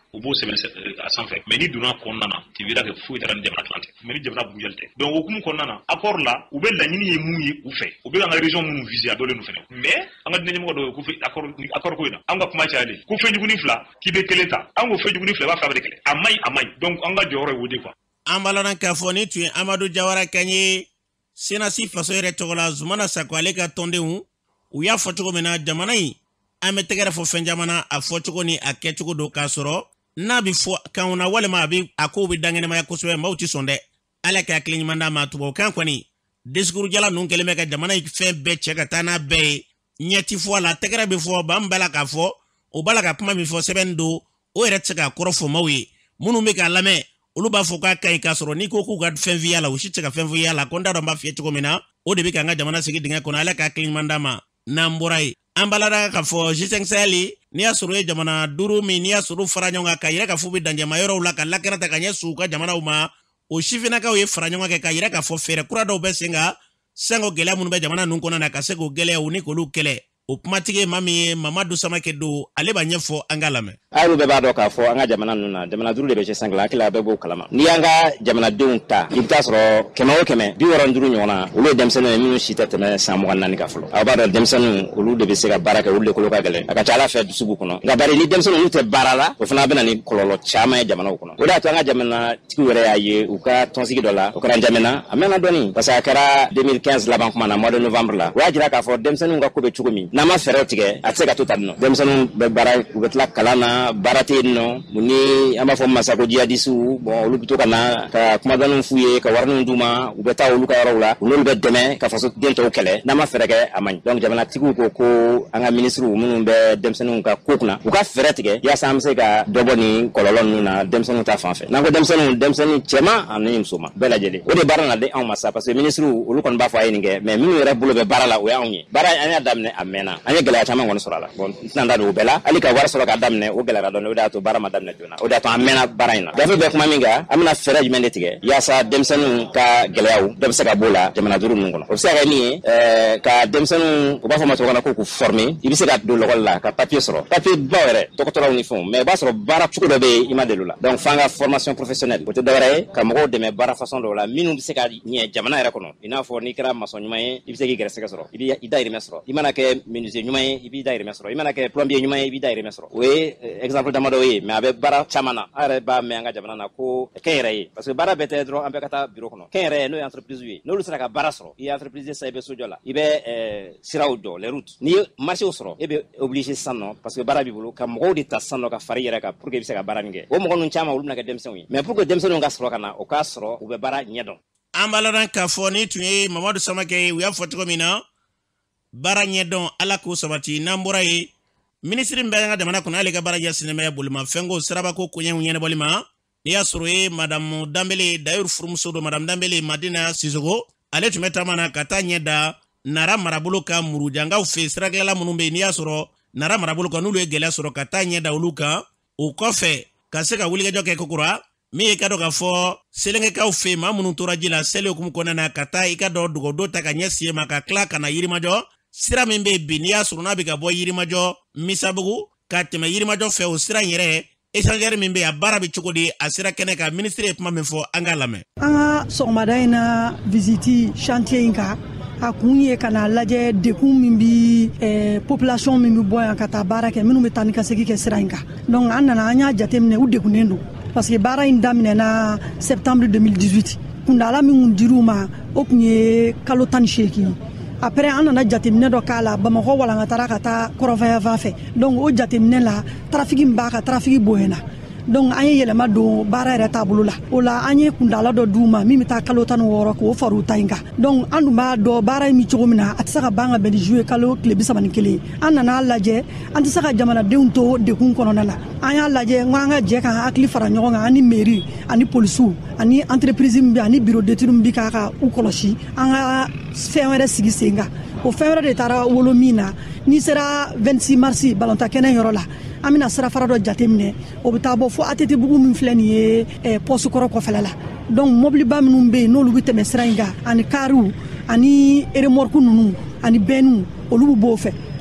u b'o sɛbɛn a sanfɛ mais ni donna kɔnɔna na tu verras que foyi tɛ ni jamana kilan tɛ mais ni jamana bugujali tɛ donc okumu kɔnɔna na accord la u bɛ laɲini ye mun ye u fɛ u bɛ an ka région minnu viser a dɔlen fɛnɛ mais an ka diinɛ ɲɛmɔgɔ dɔw ye ko accord accord ko in na an ka kuma cayalen ko fɛn juguni fila k'i bɛ kelen ta an ko fɛn juguni fila b'a fɛ a bɛ de kɛlɛ a man ɲi a man ɲi donc an ka jɔyɔrɔ ye o de quoi. an balana k'a fɔ ni tun ye Amadu Jawara kan ye senasi faso yɛrɛ tɔgɔ la Zumana Sako ale ka tɔndenw u y'a fɔ cogo min na jamana in an bɛ tɛgɛrɛ fɔ fɛn jamana a fɔ cogo ni a kɛ cogo don k'a sɔrɔ n'a bɛ fɔ kanw na walima a bɛ a kow bɛ dangɛnɛmaya kosɛbɛ maaw tɛ sɔn dɛ ala ka hakili ɲuman d'a ma tubabukan kɔni discours jala ninnu kɛlen bɛ ka jamana in fɛn bɛɛ cɛ ka taa n'a bɛɛ ye ɲɛ ti fɔ a la tɛgɛrɛ bɛ fɔ ban b'a la k'a fɔ o b'a la ka kuma min fɔ sɛbɛn don o yɛrɛ tɛ se k'a kɔrɔ fɔ maaw ye minnu bɛ k'a lamɛn olu b'a fɔ k'a ka ɲi k'a sɔrɔ n'i ko k'u ka fɛn f'i la u si tɛ se ka fɛn f'i la ko n t'a dɔn n b'a f'i ye cogo min na o de bɛ k'an ka jamana sigi dingɛ kɔnɔ ala ka hakili ɲuman d'a ma n'an bɔra yen an balada k'a fɔ G cinq Sahel n'i y'a sɔrɔ ye jamana duuru min n'i y'a sɔrɔ fara ɲɔgɔn kan ka yira k'a fɔ bɛ danjɛma yɔrɔw la ka lakana ta ka ɲɛ su u ka jamanaw ma o sifinnakaw ye fara ɲɔgɔn kɛ ka yira k'a fɔ fɛɛrɛ kura dɔw bɛ sen kan sango gɛlɛya minnu bɛ jamana ninnu kɔnɔ na ka se k'o gɛlɛya u ni k'olu kɛlɛ o kumatigi maa min ye Mamadu Samakɛ don ale b'a ɲɛfɔ an ka lamɛn. Ayiwa bɛɛ b'a dɔn k'a fɔ an ka jamana ninnu na jamana duuru de bɛ G cinq la hakili la bɛɛ b'o kalama n'i y'an ka jamanadenw ta i bɛ taa sɔrɔ kɛmɛ o kɛmɛ bi wɔɔrɔ ni duuru ɲɔgɔn na olu ye denmisɛnninw ye minnu si tɛ tɛmɛ san mugan naani kan fɔlɔ aw b'a dɔn denmisɛnninw olu de bɛ se ka baara kɛ olu de kolo ka gɛlɛn a ka ca ala fɛ dusu b'u kɔnɔ nka bari ni denmisɛnninw olu tɛ baara la o fana bɛ na ni kɔlɔlɔ caman ye jamanaw kɔnɔ o de y'a to an ka jamanatigiw yɛrɛ y'a ye u ka tɔnsigi dɔ la o kɛra Njamena a mɛnna dɔɔni parce que a kɛra deux mille quinze laban kuma na mois de novembre la o y'a jira k'a fɔ denmisɛnninw ka ko bɛ cogo min n'an ma fɛɛrɛw tigɛ a tɛ se ka to tan nɔ denmisɛnninw bɛ baara u bɛ tila kalan na baara tɛ yen nɔ ni an b'a fɔ masako jihadisiw bon olu bɛ to ka na ka kumadɔnniw f'u ye ka warininw d'u ma u bɛ taa olu ka yɔrɔw la u n'olu bɛ dɛmɛ ka faso den tɔw kɛlɛ n'an ma fɛɛrɛ kɛ a man ɲi donc jamanatigiw ko ko an ka minisiriw minnu bɛ denmisɛnninw ka ko kunna u ka fɛɛrɛ tigɛ yaasa an bɛ se ka dɔ bɔ nin kɔlɔlɔ ninnu na denmisɛnninw ta fan fɛ n'an ko denmisɛnninw denmisɛnnin cɛman ani musoman bɛɛ lajɛlen o de baara na di anw ma sa parce que minisiriw olu kɔni b'a fɔ a ye nin kɛ mais minnu yɛrɛ bolo bɛ baara la o y'anw ye baara an y'a daminɛ a mɛnna an ye gɛlɛya caman kɔni sɔrɔ a la bon n tɛna n da don o bɛɛ la hali ka wari sɔrɔ ka daminɛ o gɛlɛyara dɔɔni o de y'a to baara ma daminɛ joona o de y'a to an mɛnna baara in na gafe bɛ kuma min kan an bɛna fɛɛrɛ jumɛn de tigɛ yaasa denmisɛnninw ka gɛlɛyaw dɔ bɛ se ka b'o la jamana duuru ninnu kɔnɔ o bɛ se ka kɛ min ye ɛɛ ka denmisɛnninw u b'a fɔ ma cogo min na ko k'u former i bɛ se ka don lɔgɔli la ka papier sɔrɔ papier baw yɛrɛ dɔgɔtɔrɔw ni fɛnw mais i b'a sɔrɔ baara cogo dɔ bɛ yen i ma deli o la donc f'an ka formation professionnelle o tɛ dɔwɛrɛ ye ka mɔgɔw dɛmɛ baara façon dɔw la minnu bɛ se ka ɲɛ jamana yɛrɛ kɔnɔ i n'a fɔ n'i kɛra maçon ɲuman ye i bɛ se k'i gɛrɛsɛgɛ sɔrɔ i bɛ i dahirimɛ sɔrɔ i mana kɛ menuisier ɲuman ye i b'i dahirimɛ sɔrɔ i mana kɛ plombier ɲuman ye i b'i dahirimɛ sɔrɔ o ye exemple damadɔ ye mais a bɛ baara caman na an yɛrɛ b'a mɛn an ka jamana na ko kɛnyɛrɛ ye parce que baara bɛɛ tɛ dɔrɔn an bɛɛ ka taa bureau kɔnɔ kɛnyɛrɛ n'o ye entreprise ye n'olu sera ka baara sɔrɔ i ye entreprise sa i bɛ sojɔ la i bɛ siraw jɔ les routes n'i ye marché sɔrɔ e bɛ obligé sisan nɔ parce que baara b'i bolo ka mɔgɔw de ta sisan nɔ ka fara i yɛrɛ kan pour que i bɛ se ka baara min kɛ o mɔgɔ ninnu caman olu bɛna kɛ denmisɛnninw ye mais pour que denmisɛnninw ka sɔrɔ ka na o k'a sɔrɔ u bɛ baara ɲɛdɔn. an b'a ladan k'a fɔ ni tun ye Mamadu Samakɛ ye u y'a fɔ cogo min na baara ɲɛdɔn ala k'o sabati n'an bɔra ye minisiri min bɛ an ka jamana kɔnɔ ale ka baara ɲɛsinnɛmɛ bolimafɛnko sirabako koɲɛw ɲɛnabɔli ma n'i y'a sɔrɔ ye madamu Danbele Dayiru furumuso don madamu Danbele Madina Sisoko ale tun bɛ taama na ka taa ɲɛ da Nara marabolo ka murujangaw fɛ siratilala minnu bɛ yen n'i y'a sɔrɔ Nara marabolo kan n'olu ye gɛlɛya sɔrɔ ka taa ɲɛ da olu kan o kɔfɛ ka se ka wulikajɔ kɛ kokura min ye ka dɔn k'a fɔ selenkɛkaw fɛ maa minnu tora ji la seli hukumu kɔnɔna na ka taa i ka dɔn dogodo ta ka ɲɛ sie ma ka tila ka na Yirimajɔ sira min bɛ bi n'i y'a sɔrɔ n'a bɛ ka bɔ Yirimajɔ Misabugu ka tɛmɛ Yirimajɔ fɛ o sira in yɛrɛ échangeur min bɛ a baara bɛ cogo di a sira kɛnɛ kan ministre ye kuma min fɔ an ka lamɛn. an ka sɔgɔmada in na visite chantier in kan a kun ye ka na lajɛ dekun min bi eh, population min bi bɔ yan ka taa baara kɛ minnu bɛ taa ni ka segin kɛ sira in kan donc an nana an y'a jateminɛ u dekunnen don parce que baara in daminɛna septembre deux mille dix-huit kundala min dir'u ma o kun ye kalo tan ni seegin après an nana jateminɛ dɔ k'a la Bamakɔ walankatara ka taa kɔrɔfaya fan fɛ donc o jateminɛ la trafiki min b'a ka trafiki bonyana donc an ye yɛlɛma don baara yɛrɛ taabolo la o la an ye kundala dɔ d'u ma min bɛ taa kalo tan ni wɔɔrɔ k'o fara u ta in kan donc an dun b'a dɔn baara in bɛ cogo min na a tɛ se ka ban ka bɛn ni juillet kalo tile bi saba ni kelen an nana lajɛ an tɛ se ka jamanadenw to dekun kɔnɔna na an y'a lajɛ n ko an ka jɛ k'an hakili fara ɲɔgɔn kan an ni mairie ani polisiw ani entreprise min bɛ ani bureau d'étude min bɛ k'a ka u kɔlɔsi an ka fɛn wɛrɛ sigi sen kan o fɛn wɛrɛ de taara wolo min na n'i sera vingt-six mars balontan kɛnɛ yɔrɔ la an bɛna sirafara dɔ jateminɛ o bɛ taa bɔ fo A T T bugu min filɛ nin ye eh, poste kɔrɔ kɔfɛla la donc mobiliba minnu bɛ yen n'olu bɛ tɛmɛ sira in kan ani kariw ani remorque ninnu ani bɛnniw olu bɛ b'o fɛ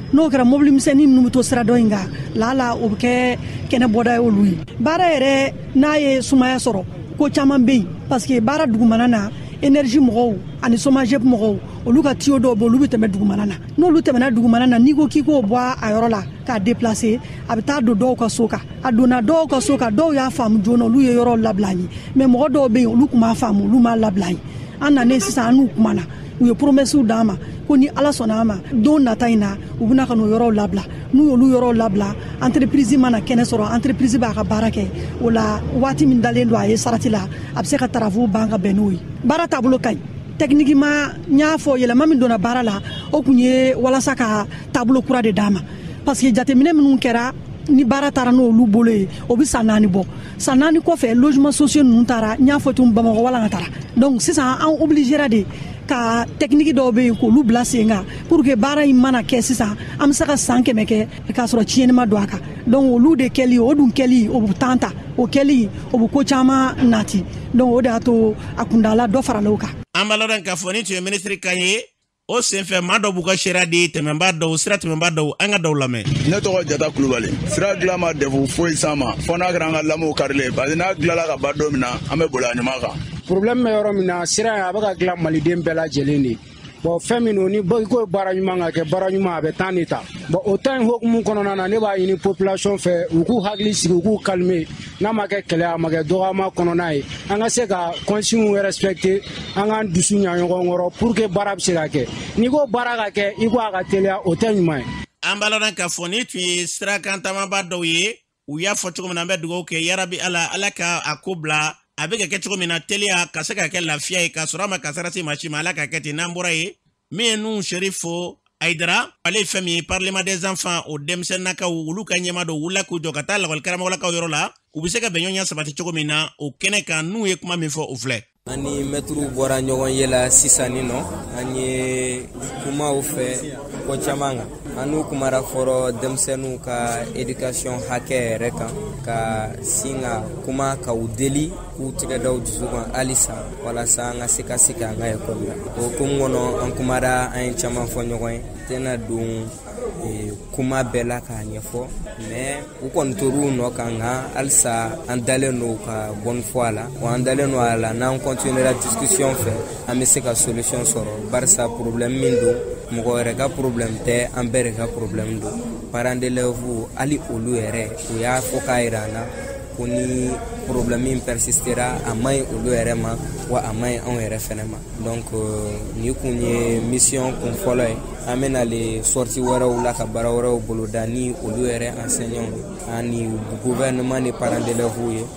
n'o kɛra mobili misɛnnin minnu bɛ to sira dɔ in kan lala o bɛ kɛ kɛnɛ bɔda ye olu ye baara yɛrɛ n'a ye sumaya sɔrɔ ko caman bɛ yen parce que baara dugumana na énergie mɔgɔw ani somajep mɔgɔw olu ka tiyo dɔw bɛ olu bɛ tɛmɛ dugumana na n'olu tɛmɛna dugumana na n'i ko k'i k'o bɔ a yɔrɔ la k'a déplacer a bɛ taa don dɔw ka so kan a donna dɔw ka so kan dɔw y'a faamu joona olu ye yɔrɔ labila an ye mais mɔgɔ dɔw bɛ yen olu tun m'a faamu olu m'a labila an ye an nanen sisan an n'u kumana u ye promesses d'an ma ko ni ala sɔnna an ma don nata in na u bɛna ka n'o yɔrɔw labila n'u y'olu yɔrɔw labila entreprise mana kɛnɛ sɔrɔ entreprise b'a ka baara kɛ o la waati min dalen don a ye sarati la a bɛ se ka tarafu ban ka bɛn n'o ye baara taabolo ka ɲi techniquement n y'a fɔ yɛlɛma min donna baara la o kun ye walasa ka taabolo kura de d'a ma parce que jateminɛ minnu kɛra ni baara taara n'olu bolo ye o bɛ san naani bɔ san naani kɔfɛ logement sociaux ninnu taara n y'a fɔ tun bamakɔ wala ka taara donc sisan an obligera de ka technique dɔw bɛ yen k'olu bila sen kan pour que baara in mana kɛ sisan an bɛ se ka san kɛmɛ kɛ k'a sɔrɔ tiɲɛni ma don a kan donc olu de kɛli o dun kɛli o bɛ temps ta o kɛli o bɛ ko caman nati donc o de y'a to a kundala dɔ farala o kan. an b'a lɔn k'a fɔ ni tun ye minisiri kan ye o senfɛ maa dɔw b'u ka sariya di tɛmɛbaa dɔw sira tɛmɛbaa dɔw an ka dɔw lamɛn. ne tɔgɔ jata kulubali sira dilan ma defu foyi s'an ma fɔ n'a kɛra an ka lamɔw karilen parce que n'a dilanla ka ban don min na an bɛ boli a ɲuman kan. problème bɛ yɔrɔ min na sira in a bɛ ka dilan maliden bɛɛ lajɛlen de bon fɛn min don ni ko baara ɲuman ka kɛ baara ɲuman a bɛ temps de ta bon o temps in hokumu kɔnɔna na ne b'a ɲini population fɛ u k'u hakili sigi u k'u calmer n'a ma kɛ kɛlɛ a ma kɛ dɔgɔyama kɔnɔna ye an ka se ka consignes respecter an k'an dusu ɲa ɲɔgɔn kɔrɔ pour que baara bɛ se ka kɛ n'i ko baara ka kɛ i ko a ka teliya o tɛ ɲuman ye. an b'a lɔn k'a fɔ ni tun ye sirakan taamaba dɔw ye u y'a fɔ cogo min na an bɛ dugawu kɛ yarabi ala ala ka a ko bila a bɛ ka kɛ cogo min na teliya ka se ka kɛ lafiya ye k'a sɔrɔ a ma kasara se maa si ma ala ka kɛ ten n'an bɔra ye min ye nun Sherifo Aidara ale ye fɛn min ye parlement des enfants o denmisɛnninakaw olu ka ɲɛma dɔ wulila k'u jɔ ka taa lakɔlikaramɔgɔlakaw yɔrɔ la u bɛ se ka bɛnɲɔgɔnya sabati cogo min na o kɛnɛ kan n'u ye kuma min fɔ o filɛ. ani mɛtiriw bɔra ɲɔgɔn ye la sisan nin nɔ an ye kumaw fɛ ko caman kan an n'u kumara fɔlɔ denmisɛnninw ka éducation hakɛ yɛrɛ kan ka sin ka kuma ka u deli k'u tigɛ da u dusu kan halisa walasa an ka se ka sigi an ka ekɔli la o hukumu kɔnɔ an kumara an ye caman fɔ ɲɔgɔn ye tɛna don kuma bɛɛ la k'a ɲɛfɔ mais u kɔni tor'u nɔ kan nka halisa an dalen don ka bonne foi la wa an dalen don a la n'an continuera discussion fɛ an bɛ se ka solution sɔrɔ barisa problème min don mɔgɔ wɛrɛ ka problème tɛ an bɛɛ de ka problème don parents d'élèves hali olu yɛrɛ u y'a fɔ k'a yira an na ko ni problème min persistera a maɲi olu yɛrɛ ma wa a maɲi anw yɛrɛ fɛnɛ ma donc ni kun ye mission kun fɔlɔ ye an bɛna le sorti wɛrɛw la ka baara wɛrɛw boloda ni olu yɛrɛ enseignants ani gouvernement ni parents d'élèves ye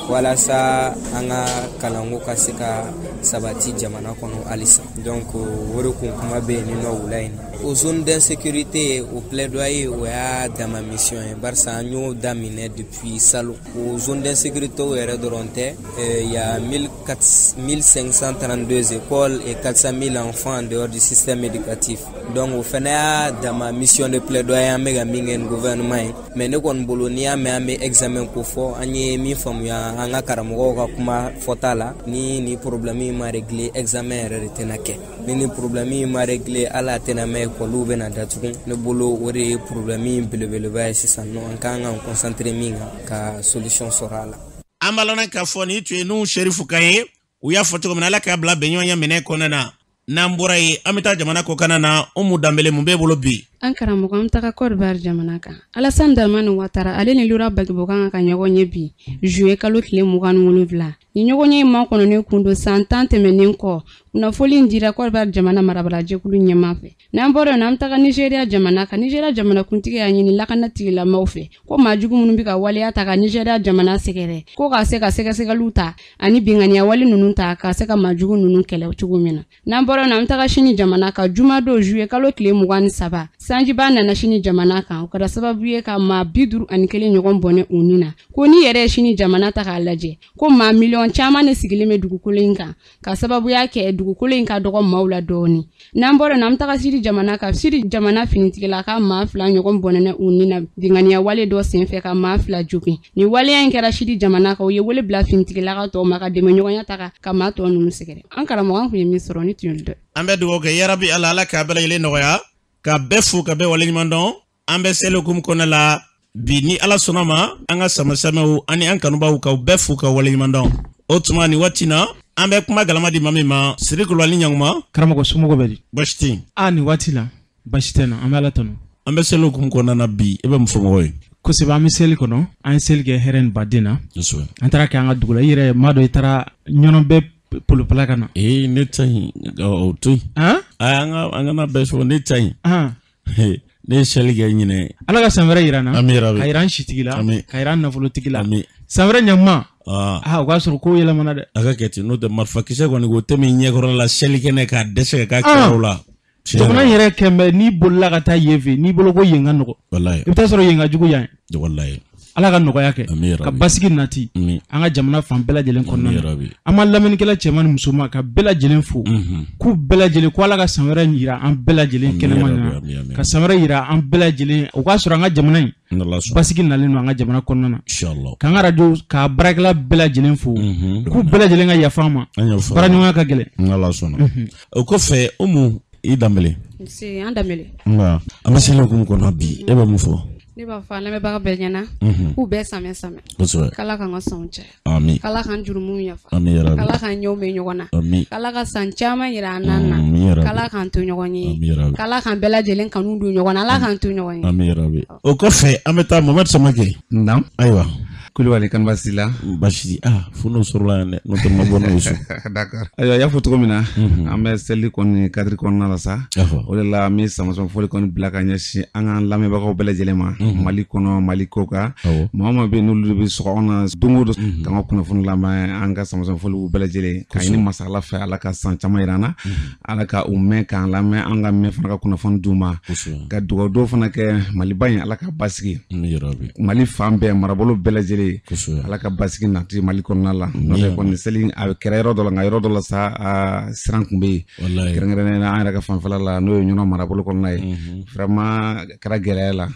walasa an ka kalanko ka se ka sabati jamana kɔnɔ halisa donc o de kun kuma bɛ yen ni nɔ wula in na o zone d'insécurité o plaidoyer o y'a dama mission ye barisa an y'o daminɛ depuis salon o zone d'insécurité o yɛrɛ dɔrɔn tɛ il y a mille cinq cent trente-deux écoles et quatre cent mille enfants en dehors du système éducatif donc o fana y'a dama mission de plaidoyer an bɛ ka min kɛ ni gouvernement ye mais ne kɔni bolo n'i y'a mɛn an bɛ examen ko fɔ an ye min faamuya an ka karamɔgɔw ka kuma fɔta la ni ni problème ma régler examen yɛrɛ de tɛna kɛ ni ni problème ma régler ala tɛna mɛn école bɛna datugu ne bolo o de ye problème belebeleba ye sisan nɔ an kan ka concentrer min kan ka solution sɔrɔ a la. an b'a lɔn k'a fɔ ni tun ye nun Sherifu kan ye u y'a fɔ cogo min na ala k'a bila bɛnɲɔgɔnya minɛ kɔnɔna na n'an bɔra ye an bɛ taa jamana kɔkan na Umu Danbele mun b'e bolo bi. an karamɔgɔ an taga Côte d'Ivoire jamana kan Alassane Dramane Ouattara ale ni Laurent Gbagbo kan ka ɲɔgɔn ye bi juillet kalo tile mugan ni wolonwula ni ɲɔgɔn ye ma kɔnɔnen kun don san tan tɛmɛnen kɔ kunnafoli in dira Côte d'Ivoire jamana marabalajɛkulu ɲɛmaa fɛ n'an bɔra yen an taga Nigeria jamana kan Nigeria jamana kuntigi y'a ɲini lakanatigilamaaw fɛ ko maajugu minnu bɛ ka waleya ta ka Nigeria jamana sɛgɛrɛ ko ka se ka sɛgɛsɛgɛliw ta ani binganiya wale ninnu ta ka se ka maajugu ninnu kɛlɛ cogo min na n'an bɔra yen an taga Sini jamana kan juma don juillet kalo tile mugan ni saba sanjiba nana Sini jamana kan o kɛra sababu ye ka maa bi duuru ani kelen ɲɔgɔn bɔnɛ u ni na ko ni yɛrɛ ye Sini jamana ta k'a lajɛ ko maa miliyɔn caman de sigilen bɛ dugukolo in kan ka sababuya kɛ dugukolo in ka dɔgɔ maaw la dɔɔni n'an bɔra yen an taga Siri jamana kan Siri jamana finitigila ka maa fila ɲɔgɔn bɔnɛ u ni na binganiya wale dɔ senfɛ ka maa fila jogin ni waleya in kɛra Siri jamana kan o ye wele bila finitigila ka tɔw ma ka dɛmɛ ɲɔgɔnya ta ka maa tɔw ninnu sɛgɛrɛ an karamɔgɔ an kun ye min sɔrɔ ni tun ye dɛ. an bɛ dugawu kɛ yarabi ala ala k'a bɛɛ lajɛlen nɔgɔya ka bɛɛ fo ka bɛɛ waleɲuman dɔn an bɛ seli hukumu kɔnɔna la bi ni ala sɔnna ma an ka samasamɛw ani an kanubaw ka bɛɛ fo ka waleɲuman dɔn o tuma ni waati na an bɛ kuma galama di ma min ma Siri Kulubali ɲanguma karamɔgɔ somɔgɔ bɛ di baasi tɛ yen a ni waati la baasi tɛ na an bɛ ala tanu an bɛ seli hukumu kɔnɔna na bi e bɛ mun fɔ mɔgɔw ye kosɛbɛ an bɛ seli kɔnɔ an ye seli kɛ hɛrɛ ni baden na an taara kɛ an ka dugu la i yɛrɛ maa dɔ i taara ɲɔnɔ bɛɛ polopala ka na ee ne ta yin o to yin an ka an kana bɛɛ sɔrɔ ne ta yin ne ye seli kɛ ɲinɛ ala ka san wɛrɛ yira na ka yira an sitigi la ka yira an nafolotigi la san wɛrɛ ɲakuma aa o k'a sɔrɔ ko yɛlɛmana dɛ a ka kɛ ten n'o tɛ marifakisɛ kɔni ko tɛ min ɲɛkɔrɔ la seli kɛnɛ k'a dɛsɛ ka k'a kɛrɛw la jamana yɛrɛ kɛmɛ n'i bolila ka taa yen fɛ n'i bolo ko yen ka nɔgɔ i bɛ taa sɔrɔ yen ka jugu yan ye ala ka nɔgɔya kɛ ka basigi nati an ka jamana fan bɛɛ lajɛlen kɔnɔna na an ma lamɛnnikɛla cɛman ni musoman ka bɛɛ lajɛlen fo k'u bɛɛ lajɛlen ko ala ka san wɛrɛ yira an bɛɛ lajɛlen kɛnɛma na ka san wɛrɛ yira an bɛɛ lajɛlen o k'a sɔrɔ an ka jamana in basigi nalen don an ka jamana kɔnɔna na k'an ka radio ka baarakɛla bɛɛ lajɛlen fo k'u bɛɛ lajɛlen ka yafa an ma baaraɲɔgɔnya ka gɛlɛn o kɔfɛ Umu i Danbɛlɛ an Danbɛlɛ an bɛ seli hukumu kɔnɔ bi e bɛ mun fɔ ne b'a fɔ an lamɛnbaga bɛɛ ɲɛna k'u bɛɛ samɛ samɛ k'ala k'an ka sanw cɛ k'ala k'an jurumu yafa k'ala k'an ɲɛw mɛn ɲɔgɔn na k'ala ka san caman yira an nan na k'ala k'an to ɲɔgɔn ye k'ala k'an bɛɛ lajɛlen kanu don ɲɔgɔn na ala k'an to ɲɔgɔn ye o kɔfɛ an bɛ taa Mamadu Samakɛ naamu ayiwa Kulubali kan basi la basi ah fo n'o sɔrɔla yan dɛ n'o tɛ ma bɔ n'o ye so d'accord ayiwa y'a fɔ cogo min na an bɛ seli kɔni kadiri kɔnɔna la sa o de la an bɛ samasɔn fɔli kɔni bila ka ɲɛsin an ka lamɛnbagaw bɛɛ lajɛlen ma Mali kɔnɔ Mali kɔ kan maa o maa bɛ yen n'olu de bɛ sɔgɔ anw na don o don k'an ka kunnafoni lamɛn an ka samasɔn fɔliw bɛɛ lajɛlen ka ɲini masa Ala fɛ ala ka san caman yira an na ala ka u mɛn k'an lamɛn an ka mɛn fana ka kunnafoni d'u ma ka dugawu dɔw fana kɛ Maliba in ala ka basigi Mali fan bɛɛ marabolo bɛɛ lajɛlen ala ka basigi nati Mali kɔnɔna la n'o kɔni seli a kɛra yɔrɔ dɔ la nka yɔrɔ dɔ la sa siran kun bɛ yen kɛrɛnkɛrɛnnen na an yɛrɛ ka fanfɛla la n'o ye ɲɔnɔ marabolo kɔnɔna ye vraiment kɛra gɛlɛya la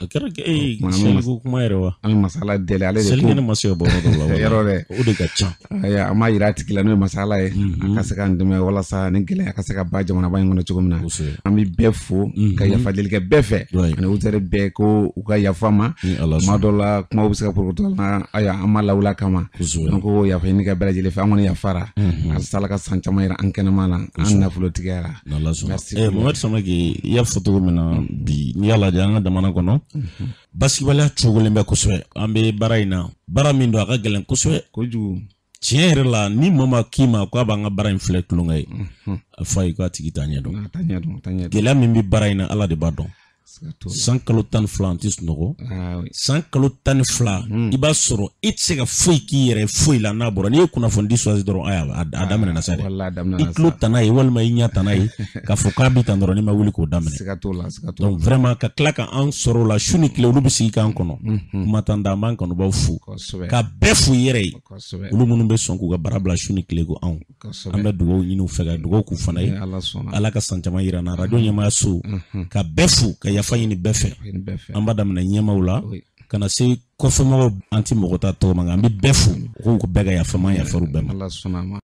seli ko kuma yɛrɛ wa an bɛ masala deli ale de ko seli kɛnɛ ma se ka bɔ yɔrɔ dɔ la yɔrɔ dɛ o de ka ca an m'a yira a tigi la n'o ye masala ye a ka se k'an dɛmɛ walasa ni gɛlɛya ka se ka ba jamanaba in kɔnɔ cogo min na an bɛ bɛɛ fo ka yafa deli kɛ bɛɛ fɛ ani utɛri bɛɛ ko u ka yafa ma tuma dɔw la kumaw bɛ se ka porokoto la ayiwa an ma lawula kama donc ko yafa ɲini ka bɛɛ lajɛlen fɛ an kɔni yafara halisa ala ka san caman yira an kɛnɛma na an nafolotigiyara Mamadu Samakɛ i y'a fɔ cogo min na bi n'i y'a lajɛ an ka jamana kɔnɔ basigibaliya cogolen bɛ kosɛbɛ an bɛ baara in na baara min don a ka gɛlɛn kosɛbɛ kojugu tiɲɛ yɛrɛ la ni maa ma k'i ma k'a b'an ka baara in filɛ tulonkɛ ye a fɔ a ye k'a tigi t'a ɲɛ dɔn gɛlɛya min bɛ baara in na ala de b'a dɔn san kalo tan ni fila an tɛ sunɔgɔ san kalo tan ni fila i b'a sɔrɔ i tɛ se ka foyi k'i yɛrɛ foyi la n'a bɔra n'i ye kunnafoni di suwazi dɔrɔn a daminɛna sa dɛ i tulo tan n'a ye walima i ɲɛ tan n'a ye k'a fɔ k'a bɛ tan dɔrɔn n'i ma wuli k'o daminɛ donc vraiment ka tila ka an sɔrɔ o la su ni tile olu bɛ sigi k'an kɔnɔ kuma t'an da an b'an kanubaw fo ka bɛɛ fo i yɛrɛ ye olu minnu bɛ sɔn k'u ka baara bila su ni tile ko anw an bɛ dugawu ɲini u fɛ ka dugawu k'u fana ye ala ka san caman yira an na radio ɲɛmaaya so ka bɛɛ fo ka yafa ɲini bɛɛ fɛ an b'a daminɛ ɲɛmaw la ka na se kɔfɛmɔgɔw an tɛ mɔgɔ ta tɔgɔ ma nka an bɛ bɛɛ fo ko bɛɛ ka yafa ma yafaru bɛɛ ma